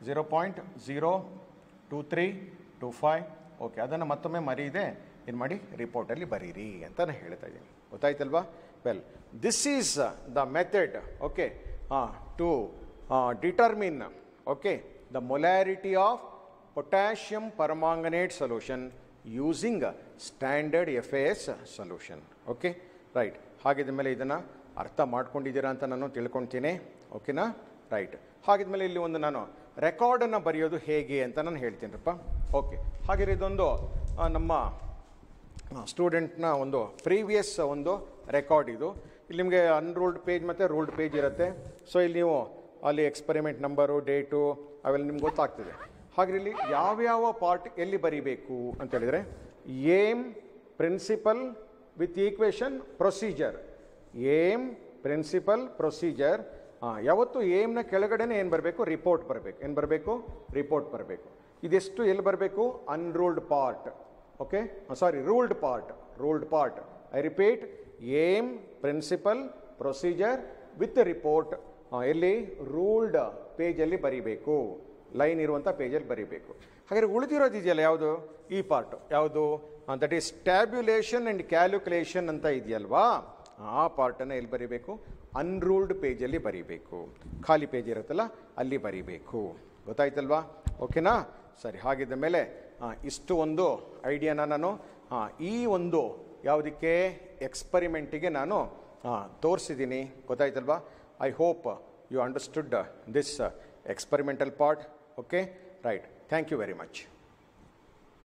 0.02325 ಓಕೆ ಅದನ್ನು ಮತ್ತೊಮ್ಮೆ ಮರೀದೆ ಏನು ಮಾಡಿ ರಿಪೋರ್ಟಲ್ಲಿ ಬರೀರಿ ಅಂತ ನಾನು ಹೇಳ್ತಾ ಇದ್ದೀನಿ ಗೊತ್ತಾಯ್ತಲ್ವಾ well this is the method okay to determine okay the molarity of potassium permanganate solution using standard FAS solution okay right ಹಾಗಿದ ಮೇಲೆ ಇದನ್ನು ಅರ್ಥ ಮಾಡ್ಕೊಂಡಿದ್ದೀರಾ ಅಂತ ನಾನು ತಿಳ್ಕೊಳ್ತೀನಿ ಓಕೆನಾ ರೈಟ್ ಹಾಗಿದ ಮೇಲೆ ಇಲ್ಲಿ ಒಂದು ನಾನು ರೆಕಾರ್ಡನ್ನು ಬರೆಯೋದು ಹೇಗೆ ಅಂತ ನಾನು ಹೇಳ್ತೀನಿರಪ್ಪ ಓಕೆ ಹಾಗೆ ಇದೊಂದು ನಮ್ಮ ಸ್ಟೂಡೆಂಟ್ನ ಒಂದು ಪ್ರೀವಿಯಸ್ ಒಂದು ರೆಕಾರ್ಡ್ ಇದು ಇಲ್ಲಿ ನಿಮಗೆ ಅನ್ರೂಲ್ಡ್ ಪೇಜ್ ಮತ್ತು ರೂಲ್ಡ್ ಪೇಜ್ ಇರುತ್ತೆ ಸೊ ಇಲ್ಲಿ ನೀವು ಅಲ್ಲಿ ಎಕ್ಸ್ಪೆರಿಮೆಂಟ್ ನಂಬರು ಡೇಟು ಅವೆಲ್ಲ ನಿಮ್ಗೆ ಗೊತ್ತಾಗ್ತದೆ ಹಾಗೆ ಇಲ್ಲಿ ಯಾವ್ಯಾವ ಪಾರ್ಟ್ ಎಲ್ಲಿ ಬರೀಬೇಕು ಅಂತ ಹೇಳಿದರೆ aim principle with equation procedure aim principle procedure ಯಾವತ್ತು ಏಮ್ನ ಕೆಳಗಡೆನೇ ಏನು ಬರಬೇಕು ರಿಪೋರ್ಟ್ ಬರಬೇಕು ಏನು ಬರಬೇಕು ರಿಪೋರ್ಟ್ ಬರಬೇಕು ಇದೆಷ್ಟು ಎಲ್ಲಿ ಬರಬೇಕು unruled part okay sorry ruled part I repeat aim principle procedure with report ಎಲ್ಲಿ ರೂಲ್ಡ್ ಪೇಜಲ್ಲಿ ಬರೀಬೇಕು ಲೈನ್ ಇರುವಂಥ ಪೇಜಲ್ಲಿ ಬರೀಬೇಕು ಹಾಗಾದರೆ ಉಳಿದಿರೋದು ಇದೆಯಲ್ಲ ಯಾವುದು ಈ ಪಾರ್ಟ್ ಯಾವುದು that is tabulation and calculation ಅಂತ ಇದೆಯಲ್ವಾ ಆ ಪಾರ್ಟನ್ನು ಎಲ್ಲಿ ಬರೀಬೇಕು ಅನ್ರೂಲ್ಡ್ ಪೇಜಲ್ಲಿ ಬರೀಬೇಕು ಖಾಲಿ ಪೇಜ್ ಇರುತ್ತಲ್ಲ ಅಲ್ಲಿ ಬರೀಬೇಕು ಗೊತ್ತಾಯ್ತಲ್ವಾ ಓಕೆನಾ ಸರಿ ಹಾಗಿದ್ದ ಮೇಲೆ ಇಷ್ಟು ಒಂದು ಐಡಿಯಾನ ನಾನು ಈ ಒಂದು ಯಾವುದಕ್ಕೆ ಎಕ್ಸ್ಪರಿಮೆಂಟಿಗೆ ನಾನು ತೋರಿಸಿದ್ದೀನಿ ಗೊತ್ತಾಯ್ತಲ್ವಾ I hope you understood this experimental part. Okay, right. Thank you very much.